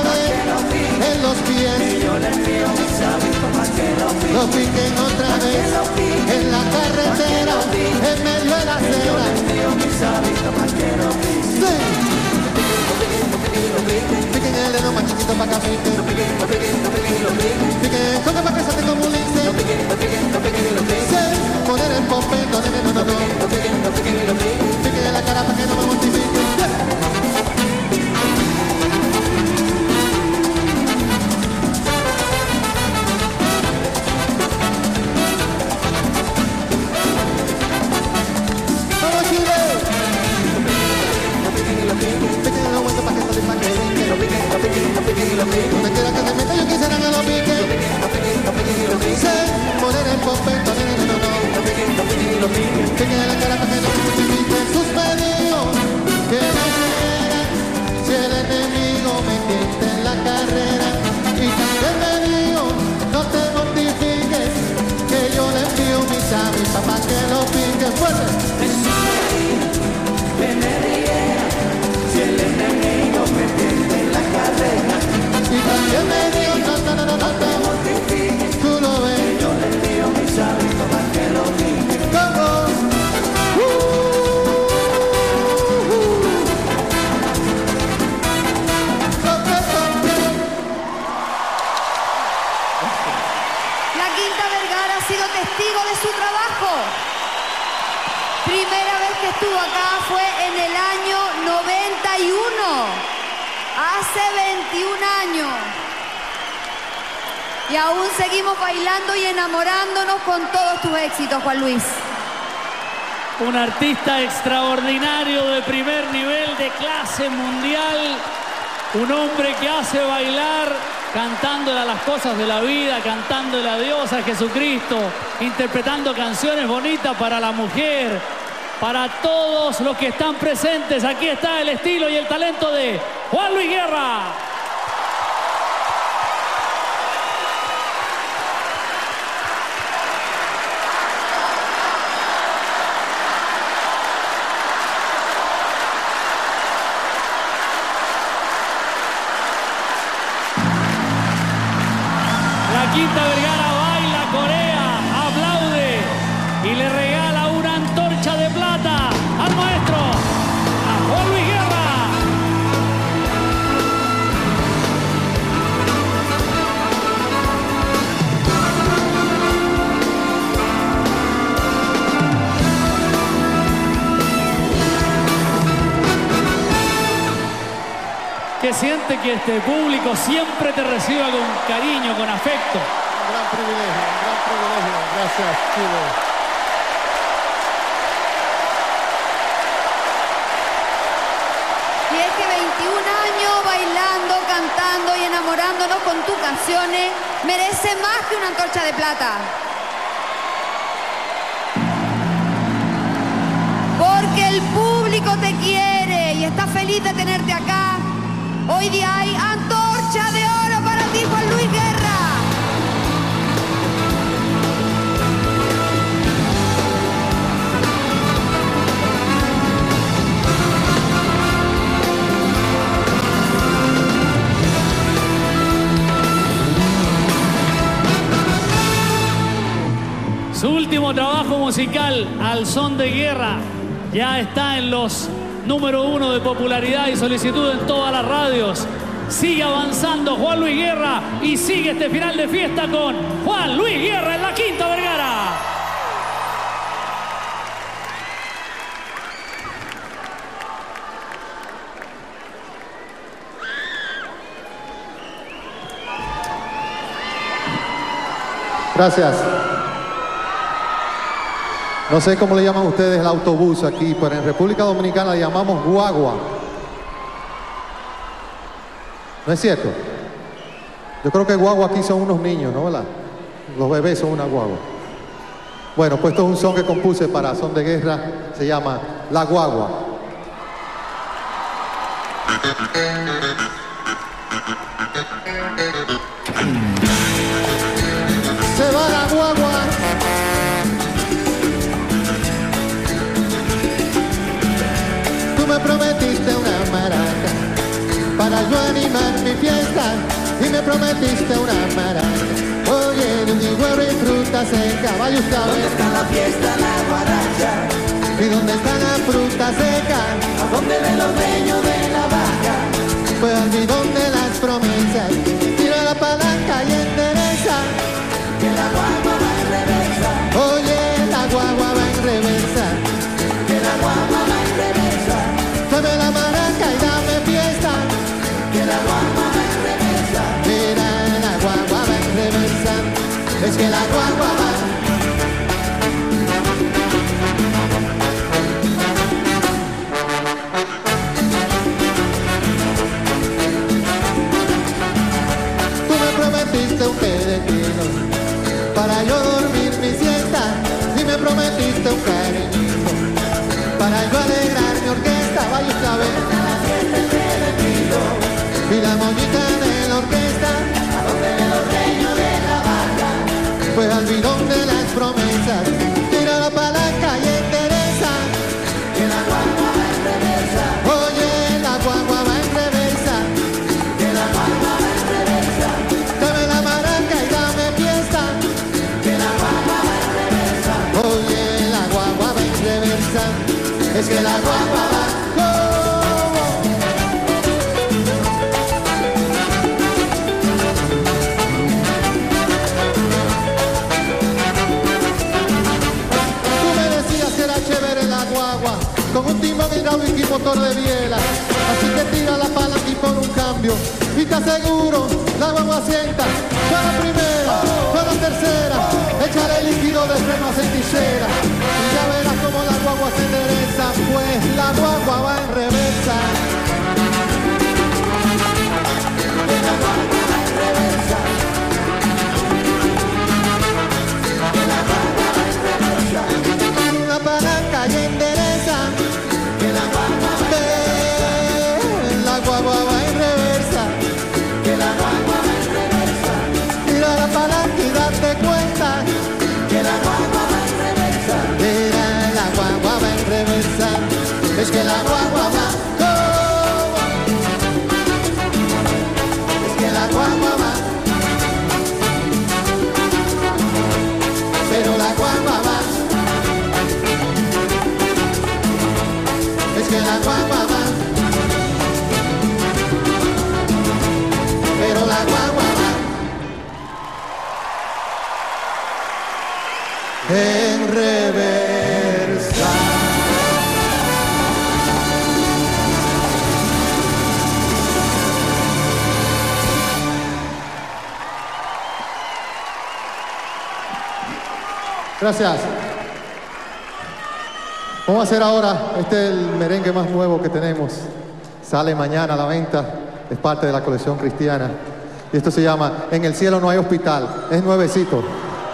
le envío mis amis para que lo piquen fuerte. Que me riera si el enemigo me pierde en la carrera. Y también me dio tú lo ves. Yo le envío mis amis para que lo piquen. ¿Cómo? La Quinta Vergara ha sido testigo de su trabajo. Primera vez que estuvo acá fue en el año 91, hace 21 años. Y aún seguimos bailando y enamorándonos con todos tus éxitos, Juan Luis. Un artista extraordinario de primer nivel, de clase mundial. Un hombre que hace bailar cantándole a las cosas de la vida, cantándole a Dios, a Jesucristo, interpretando canciones bonitas para la mujer, para todos los que están presentes. Aquí está el estilo y el talento de Juan Luis Guerra. La Quinta Vergara baila, corea, aplaude y le regala una antorcha de plata al maestro, a Juan Luis Guerra. ¿Qué siente que este público siempre te reciba con cariño, con afecto? Un gran privilegio, un gran privilegio. Gracias, Chile. Y es que 21 años bailando, cantando y enamorándonos con tus canciones merece más que una antorcha de plata. Porque el público te quiere y está feliz de tenerte acá. Hoy día hay antorcha de oro para ti, Juan Luis Guerra. Su último trabajo musical, Al Son de Guerra, ya está en los número 1 de popularidad y solicitud en todas las radios. Sigue avanzando Juan Luis Guerra y sigue este final de fiesta con Juan Luis Guerra en la Quinta Vergara. Gracias. No sé cómo le llaman ustedes el autobús aquí, pero en República Dominicana le llamamos guagua. ¿No es cierto? Yo creo que guagua aquí son unos niños, ¿no? ¿Verdad? Los bebés son una guagua. Bueno, pues esto es un son que compuse para Son de Guerra, se llama La Guagua. Se va la guagua. Tú me prometiste una maraca para yo animar mi fiesta y me prometiste una maraca. Oye, de un higuero y fruta seca, vaya usted a ¿Dónde ver. está la fiesta, la guaracha? ¿Y dónde está la fruta seca? ¿A dónde ven los dueños de la vaca? Pues al bidón de las promesas, tira la palanca y endereza. Que la guagua va en reversa. Oye, la guagua va en reversa. Que la guagua va en reversa. Dame la maraca y dame fiesta. Que la guagua va en reversa. Mira, la guagua va en reversa. Es que la guagua va. Tú me prometiste un pedetino para yo dormir mi siesta y me prometiste un cariñito para yo alegrar mi orquesta. Vaya usted a ver. Y la moñita de la orquesta, ¿A dónde ven los dueños de la vaca? pues al bidón de las promesas. es que la guagua va. Tú me decías que era chévere la guagua, con un timón hidráulico y motor de biela. Así que tira la palanca y pon un cambio, y te aseguro, la guagua asienta. Para la primera, para la tercera, échale líquido de freno aceite y cera. Y ya verás cómo la guagua se endereza, pues la guagua va en reversa. La guagua va en reversa. La guagua va en reversa. Una palanca y endereza. Que la guagua va en reversa. La guagua va en reversa. Que la guagua va en reversa. Tira la palanca y date cuenta. Que la guagua va en reversa. Mira, la guagua va en reversa. Es que la guagua va. Es que la guagua va. Pero la guagua va. Es que la guagua va. Pero la guagua va. En reversa. Gracias. Vamos a hacer ahora, este es el merengue más nuevo que tenemos. Sale mañana a la venta, es parte de la colección cristiana. Y esto se llama En el cielo no hay hospital, es nuevecito.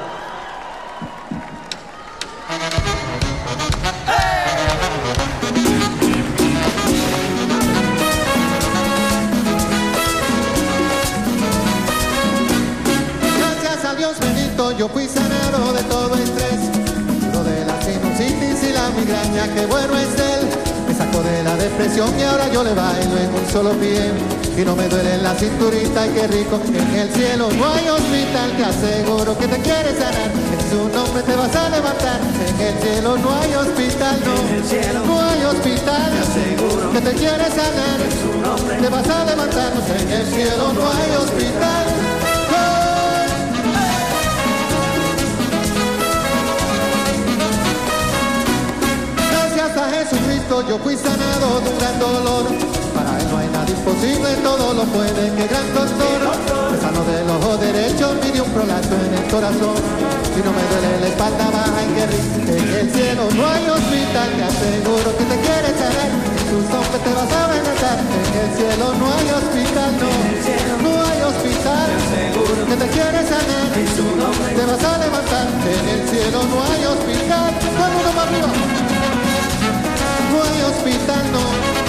Gracias a Dios bendito, yo fui sanado de todo estrés. Lo de la sinusitis y la migraña, qué bueno es él. Me sacó de la depresión y ahora yo le bailo en un solo pie. Y no me duele la cinturita, y qué rico. En el cielo no hay hospital, te aseguro que te quiere sanar. En su nombre te vas a levantar. En el cielo no hay hospital, no. En el cielo no hay hospital, te aseguro que te quiere sanar. en su nombre Te vas a levantar. En el cielo no hay hospital. Gracias a Jesucristo yo fui sanado de un gran dolor. Para él no hay nada imposible, todo lo puede, qué gran doctor. Me sano del ojo derecho, me dio un prolapso en el corazón. Y no me duele la espalda baja y qué rico. En el cielo no hay hospital, te aseguro que te quiere sanar. En tus nombres te vas a levantar. En el cielo no hay hospital, no. No hay hospital, que te quiere sanar. en su nombre Te vas a levantar. En el cielo no hay hospital. Todo el mundo para arriba. No hay hospital, no.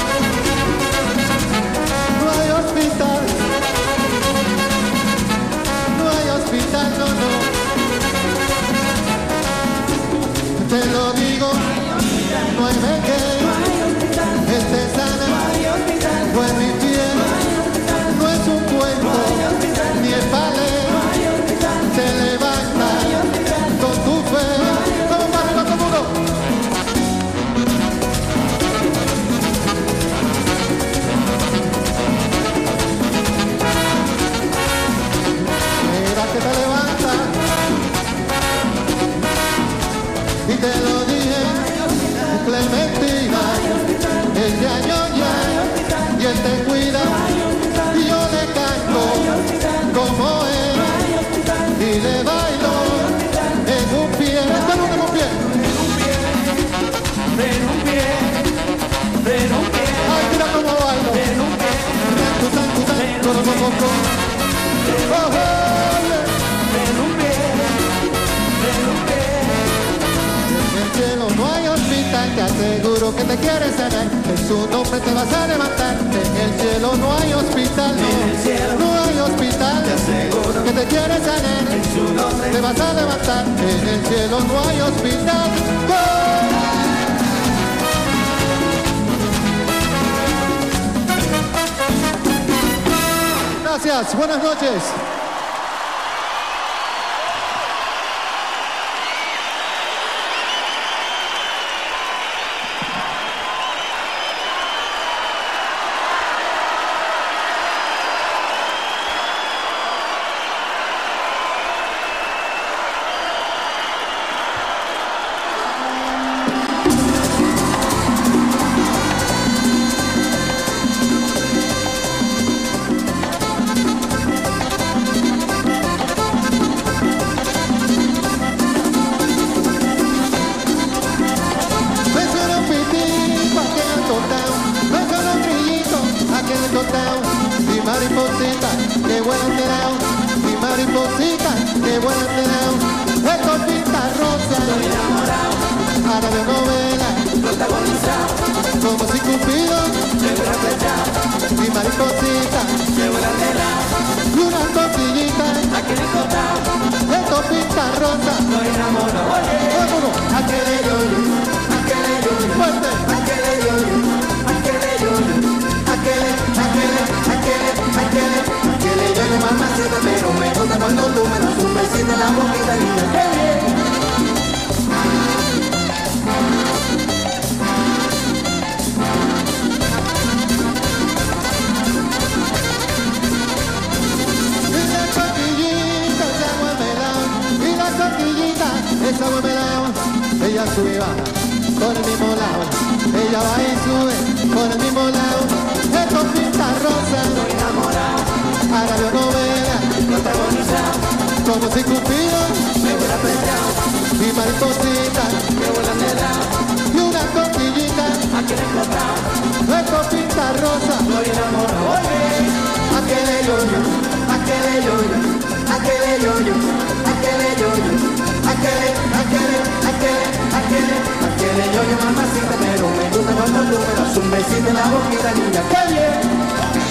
No hay hospital. No hay hospital, no, no. Te lo digo, no hay meque. Él te sana, bueno y fiel. No es un cuento, ni es ballet. Te levanta con tu fe. Vamos para arriba todo el mundo. Mira que te levanta. Y te lo dije, Clementina, él te añoña y él te cuida. Y yo le canto como él y le bailo en un pie. Todo en un pie. en un pie Ay, mira cómo bailo. en un pie Oh, oh, yeah. en un pie En el cielo no hay hospital, te aseguro que te quieres sanar. En su nombre te vas a levantar. En el cielo no hay hospital, no. En el cielo No hay hospital, te aseguro que te quieres sanar. en su nombre Te vas a levantar. En el cielo no hay hospital. ¡Go! Gracias, buenas noches. costado, baja los grillitos, aquel costado, mi mariposita, que vuelan de lado, mi mariposita, que vuelan de lado, estos pintas rosas, estoy enamorado, árabe novela, protagonizado, como si Cupido, me hubiera flechado, mi mariposita, que vuelan de lado, y una tortillita, aquel costado, estos pintas rosas, estoy enamorado, vámonos, aquel yo-yo, fuerte, aquel yo-yo, mamacita, pero me gusta cuando tú me das un besito en la boquita linda. ¡Qué bien! Y la cosquillita, esa agua melao, ella sube y baja por el mismo lado, ella va y sube por el mismo lado, estos pintas rosas, estoy enamorado, árabe novela, protagonizado, como si Cupido, me hubiera flechado, mi mariposita, que vuelan de lado, y una cosquillita, aquí le he encontrado, estos pintas rosas, estoy enamorado, aquel yo-yo, aquel yo-yo, aquel yo-yo, aquel yo-yo, aquel yo-yo, mamacita, pero me gusta cuando tú me das un besito en la boquita, niña, ¡qué bien!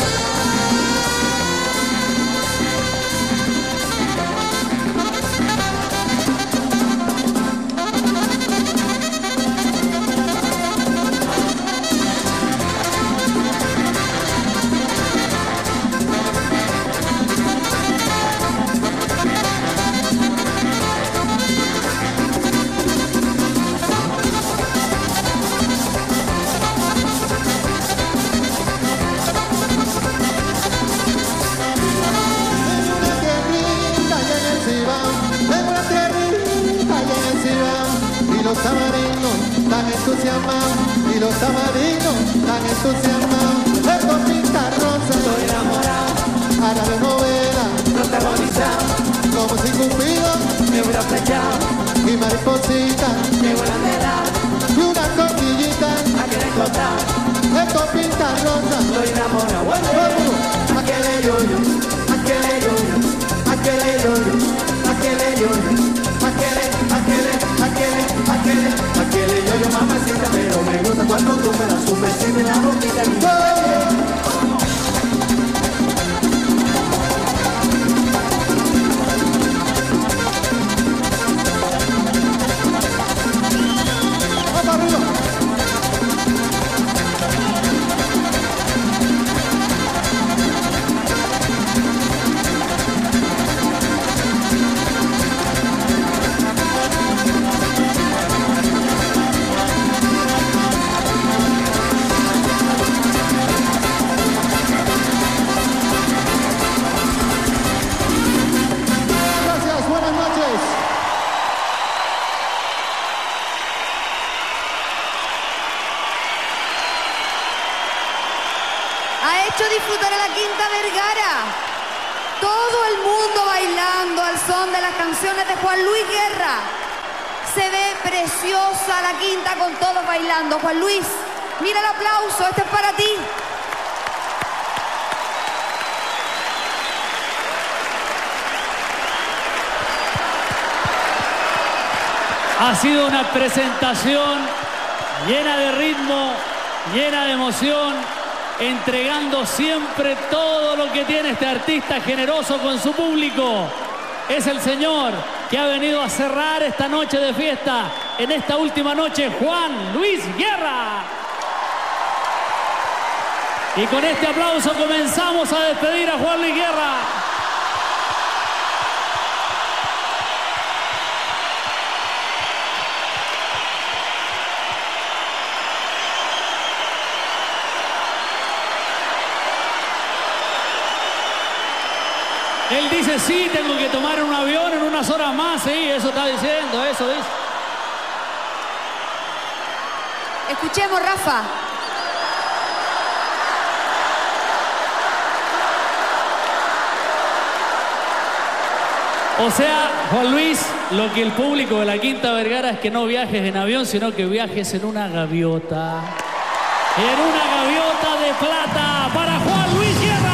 Los tamarinos tan entusiasmados, y los tamarinos tan entusiasmados, estos pintas rosas, estoy enamorado, árabe novela, protagonizado, como si Cupido, me hubiera flechado, mi mariposita, que vuelan de lado, y una cosquillita, aquel encontrado, estos pintas rosas, estoy enamorado, aquel yo-yo, aquel yo-yo, aquel yo-yo, aquel yo-yo, aquel yo-yo, mamacita, pero me gusta cuando tú me das un besito en la boquita. ¡Vamos arriba! Disfrutar a la Quinta Vergara. Todo el mundo bailando al son de las canciones de Juan Luis Guerra. Se ve preciosa la Quinta con todos bailando. Juan Luis, mira el aplauso, este es para ti. Ha sido una presentación llena de ritmo, llena de emoción, entregando siempre todo lo que tiene este artista generoso con su público. Es el señor que ha venido a cerrar esta noche de fiesta, en esta última noche, Juan Luis Guerra. Y con este aplauso comenzamos a despedir a Juan Luis Guerra. Él dice, sí, tengo que tomar un avión en unas horas más, sí, eso está diciendo, eso dice. Escuchemos, Rafa. O sea, Juan Luis, lo que el público de la Quinta Vergara es que no viajes en avión, sino que viajes en una gaviota. en una gaviota de plata para Juan Luis Guerra.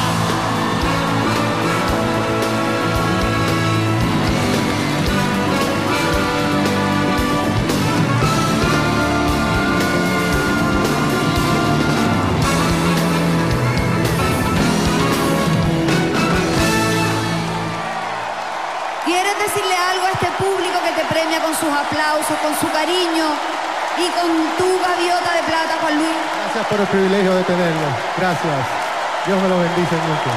¿Quieres decirle algo a este público que te premia con sus aplausos, con su cariño y con tu gaviota de plata, Juan Luis? Gracias por el privilegio de tenerlo. Gracias. Dios me lo bendice mucho.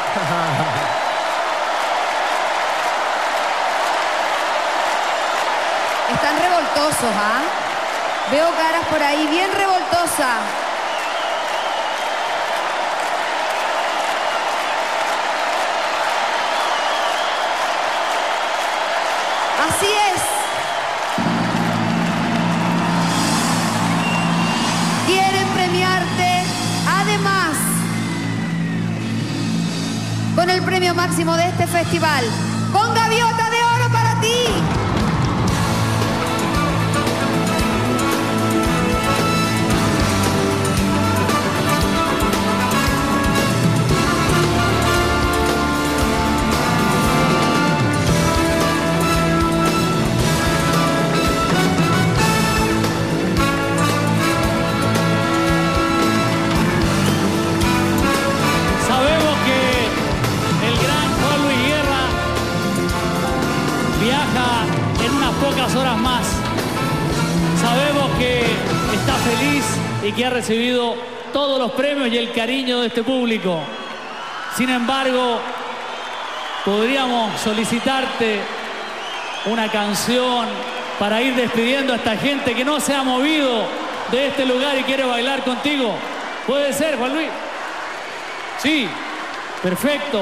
Están revoltosos, ¿ah? Veo caras por ahí bien revoltosas. Así es. Quieren premiarte, además, con el premio máximo de este festival, con gaviota de oro para ti. Horas más. Sabemos que está feliz y que ha recibido todos los premios y el cariño de este público. Sin embargo, podríamos solicitarte una canción para ir despidiendo a esta gente que no se ha movido de este lugar y quiere bailar contigo. ¿Puede ser, Juan Luis? Sí, perfecto.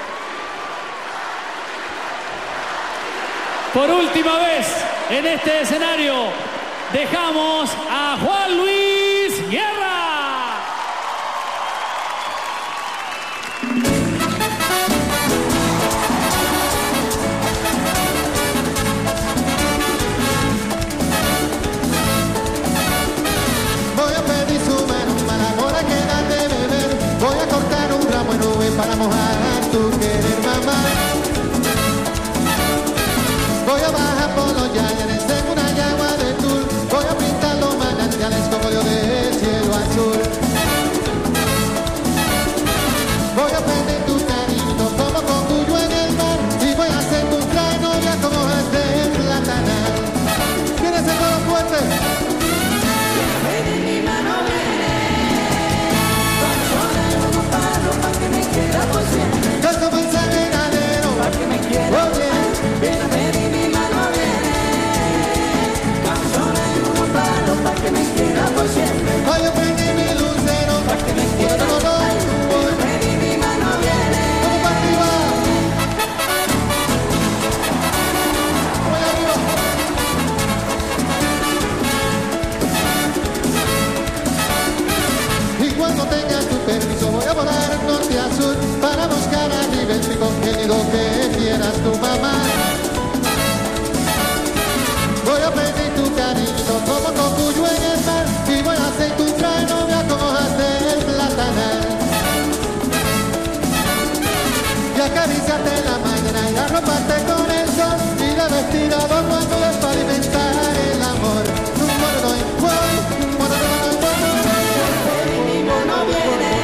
Por última vez en este escenario, dejamos a Juan Luis Guerra. Voy a pedir su mano para amor a quedarte de beber. Voy a cortar un ramo de nube para mojar tu querer, mamá. Voy a bajar por los yayanes en una yagua de tul. Voy a pintar los manantiales como yo de cielo azul. Voy a prender tu cariño como concuyo en el mar. Y voy a hacer tu traje novia como hojas de platanal. ¿Quieres el coro fuerte? Mi mano viene, cuando sola yo no paro, pa' que me quiera por siempre. Yo como el salvedadero, Pa' que me quiera, oye, ven a ver y mi mano viene, cuando sola yo no paro, pa' que me quiera por siempre. voy a prender mi lucero, Pa' que me quiera, no, no, ven a ver y mi mano viene. vamos para arriba. Voy arriba. Y cuando tenga tu permiso voy a volar norte a sur para buscar arriba el pico querido que quieras tu mamá. Voy a pedir tu cariño como cocuyo en el mar y voy a hacer tu traje novia como hojas del platanal. Y acariciarte en la mañana y arroparte con el sol y la vestir adornando para alimentar el amor. Mi mano viene,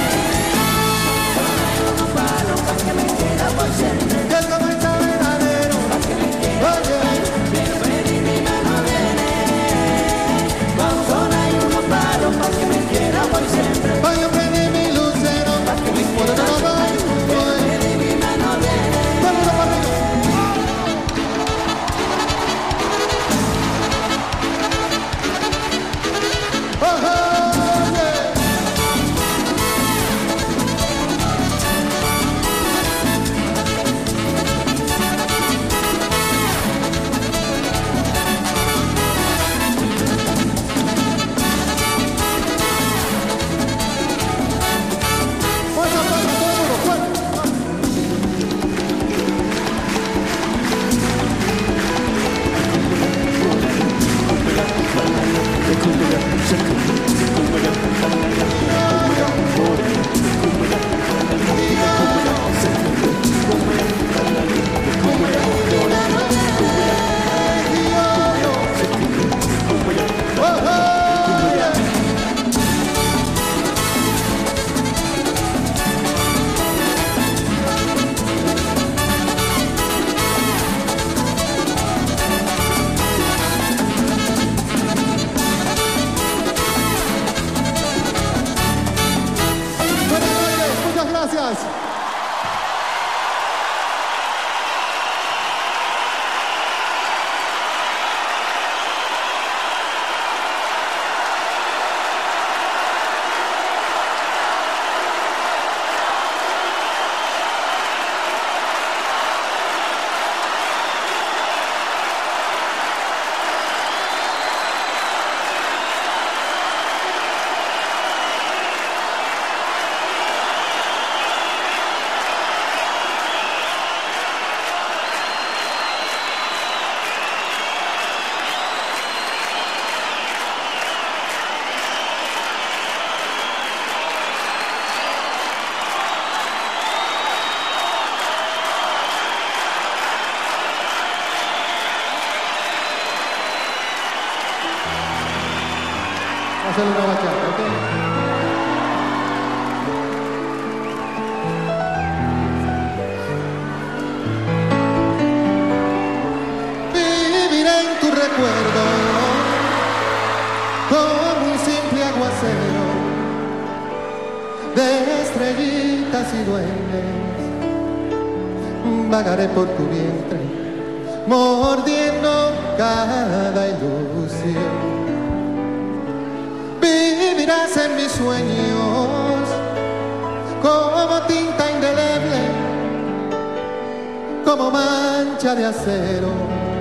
sola yo no paro, pa' que me quiera por siempre. Y es como el salvedadero, Pa' que me quiera, oye, ven a ver y mi mano viene, cuando sola yo no paro, pa' que me quiera por siempre. voy a prender mi lucero, Pa' que me quiera, voy, ven y mi mano viene. vámonos para arriba. Cumbia, hacerle una bachata, ¿ok? Viviré en tu recuerdo como un simple aguacero de estrellitas y duendes. Vagaré por tu vientre mordiendo cada ilusión. Vivirás en mis sueños como tinta indeleble, como mancha de acero.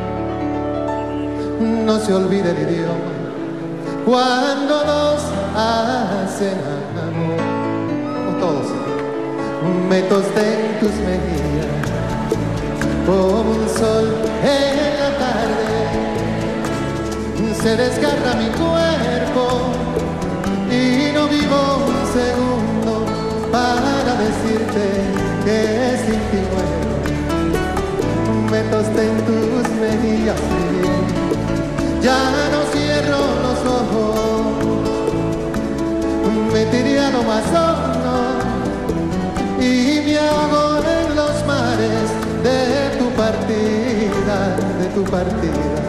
No se olvide el idioma cuando dos hacen amor. Como todos. Me tosté en tus mejillas como un sol en la tarde. Se desgarra mi cuerpo y no vivo un segundo para decirte que sin ti muero. Me tosté en tus mejillas, sí. Ya no cierro los ojos, me tiré a lo más hondo y me ahogo en los mares de tu partida, de tu partida.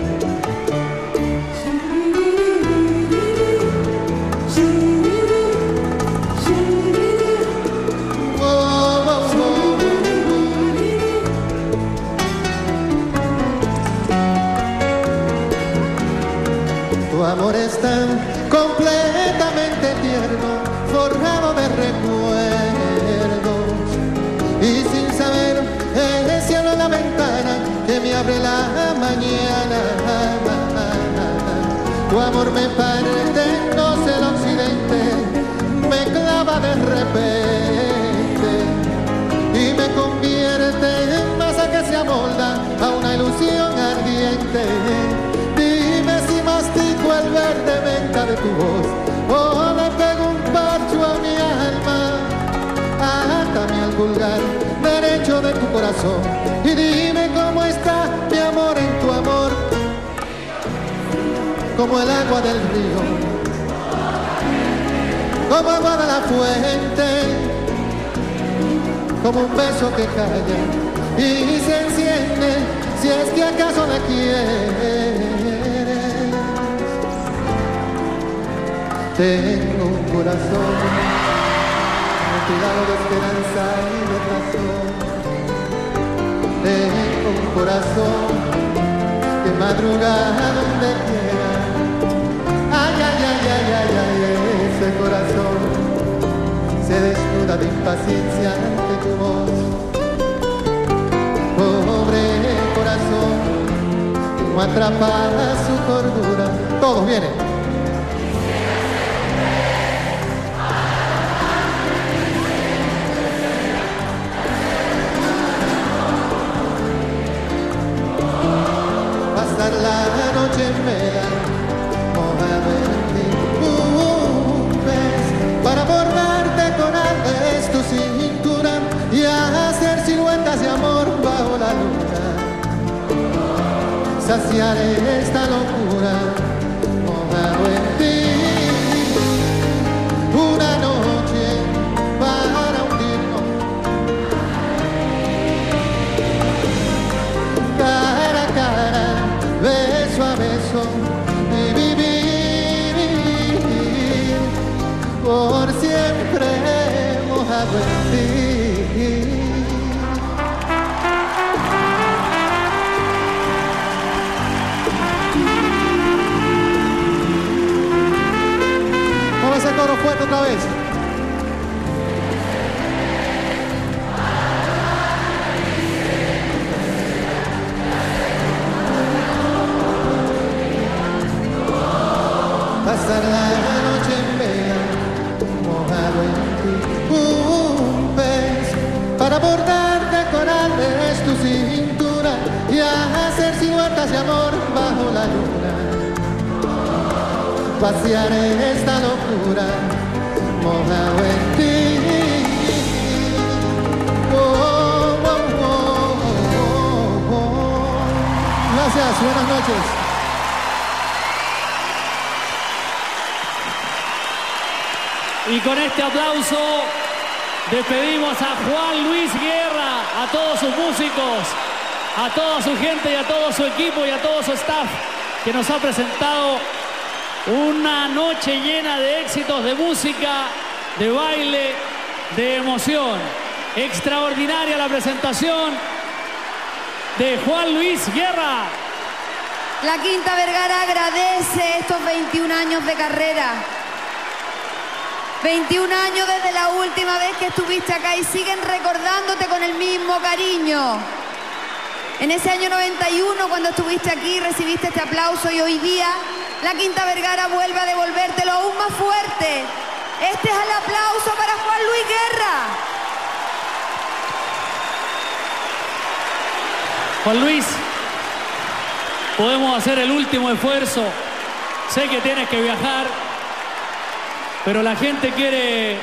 Tu amor es tan completamente tierno, forrado de recuerdos, y sin saber el cielo en la ventana que me abre la mañana. Tu amor me parte en dos el occidente, me clava de repente y me convierte en masa que se amolda a una ilusión ardiente. Dime si mastico el verde menta de tu voz o le pego un parcho a mi alma. Átame al pulgar derecho de tu corazón y dime cómo está mi amor en tu amor, como el agua del río, como agua de la fuente, como un beso que calla y se enciende si es que acaso la quieres. Tengo un corazón mutilado de esperanza y de razón. Tengo un corazón que madruga donde quiera. Ay, ay, ay, ay, ay, ay, ese corazón se desnuda de impaciencia ante tu voz. Pobre corazón que no atrapa su cordura. Todos vienen. Pasar la noche en vela, mojado en ti, un pez para bordarte con aves tu cintura y hacer siluetas de amor bajo la luna. Saciaré esta locura, mojado en ti, una noche para hundirnos cara a cara, beso a beso y vivir por siempre mojado en ti. Vamos a ese coro fuerte otra vez. Pasar la noche en vela, mojado en ti, un pez para bordarte corales tu cintura y hacer siluetas de amor bajo la luna. Pasearé esta locura, mojado en ti. Oh, oh, oh, oh, oh. Gracias, buenas noches. Y con este aplauso despedimos a Juan Luis Guerra, a todos sus músicos, a toda su gente y a todo su equipo y a todo su staff que nos ha presentado una noche llena de éxitos de música, de baile, de emoción. Extraordinaria la presentación de Juan Luis Guerra. La Quinta Vergara agradece estos 21 años de carrera. 21 años desde la última vez que estuviste acá y siguen recordándote con el mismo cariño. En ese año 91, cuando estuviste aquí, recibiste este aplauso y hoy día la Quinta Vergara vuelve a devolvértelo aún más fuerte. Este es el aplauso para Juan Luis Guerra. Juan Luis, podemos hacer el último esfuerzo. Sé que tienes que viajar, pero la gente quiere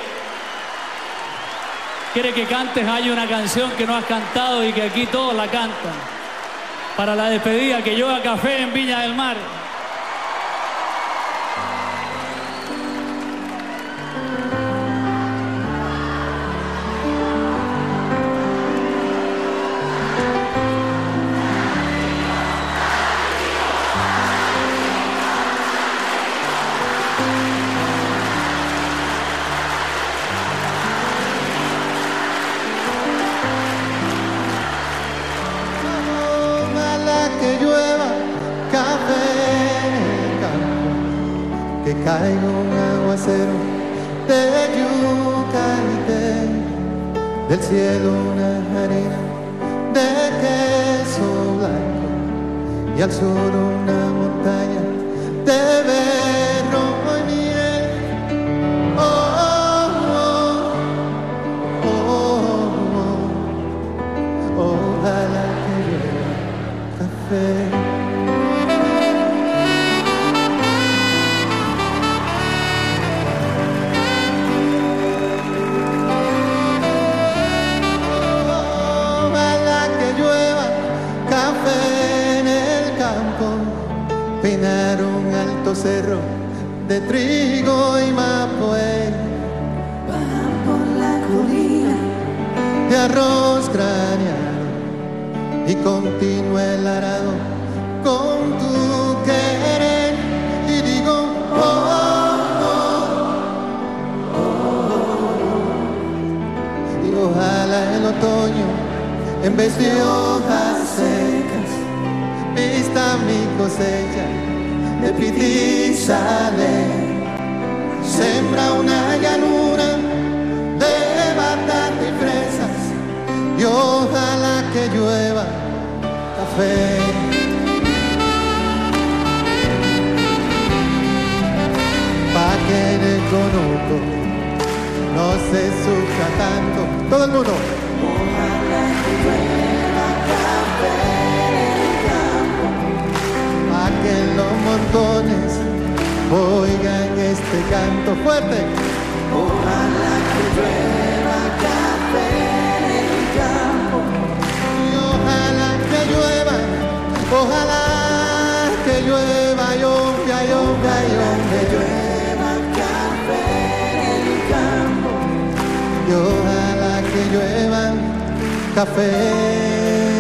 que cantes. Hay una canción que no has cantado y que aquí todos la cantan. Para la despedida, que lleva café en Viña del Mar. Que caiga un aguacero de yuca y té, del cielo una harina de queso blanco y al sur una montaña de berro y miel. Oh, oh, oh, oh, oh, ojalá que llueva café. Peinar un alto cerro de trigo y mapoey, bajar por la colina de arroz graneado y continuo el arado con tu querer. Y digo, oh, oh, oh, oh. Y ojalá el otoño en vez de hojas secas vista mi cosecha de pitizale, sembra una llanura de batata y fresas y ojalá que llueva café. Pa' que en el conuco no se sufra tanto. Todo el mundo. ojalá que llueva café. Que los montones oigan este canto fuerte. Ojalá que llueva café en el campo. Y ojalá que llueva, ojalá que llueva, yonga, yonga, yonga, Que llueva café en el campo. y ojalá que llueva café.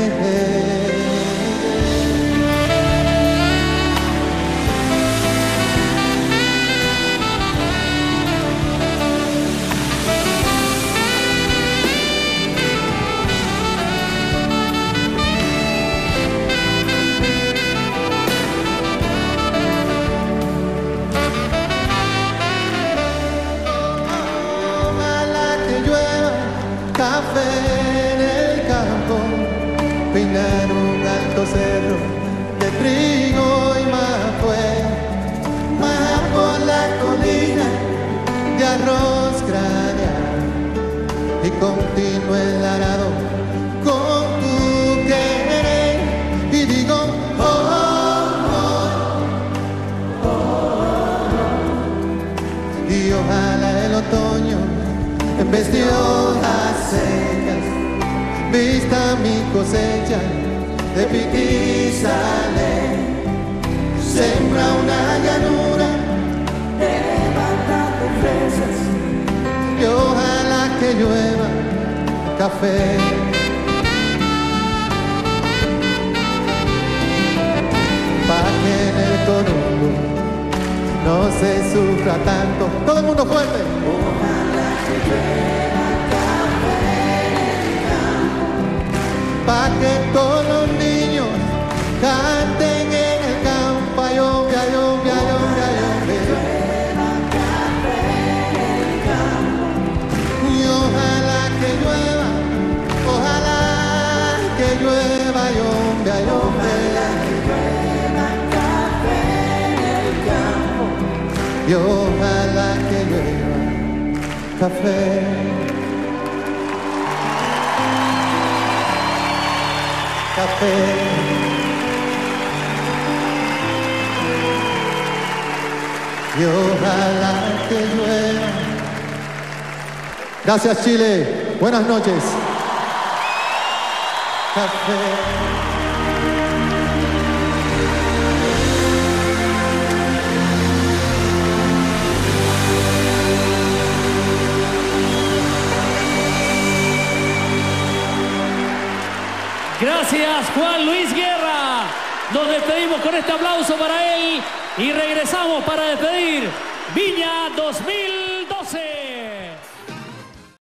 Café en el campo, peinar un alto cerro de trigo y mapuey, bajar por la colina de arroz graneado y continuo el arado con tu querer. Y digo, oh, oh, oh, oh. Y ojalá el otoño en vez de hojas secas vista mi cosecha de pitizale, sembra una llanura De batata y fresas café. Pa' que en el Conuco no se sufra tanto. Todo el mundo fuerte. Pa' que todos los niños canten en el campo. Ayombe, ayombe, ayombe, ayombe. Y ojalá que llueva, ojalá que llueva, ayombe, ayombe. Y ojalá que llueva café. Café. Y ojalá que llueva. Gracias, Chile. Buenas noches. Café. Gracias, Juan Luis Guerra. Nos despedimos con este aplauso para él y regresamos para despedir Viña 2012.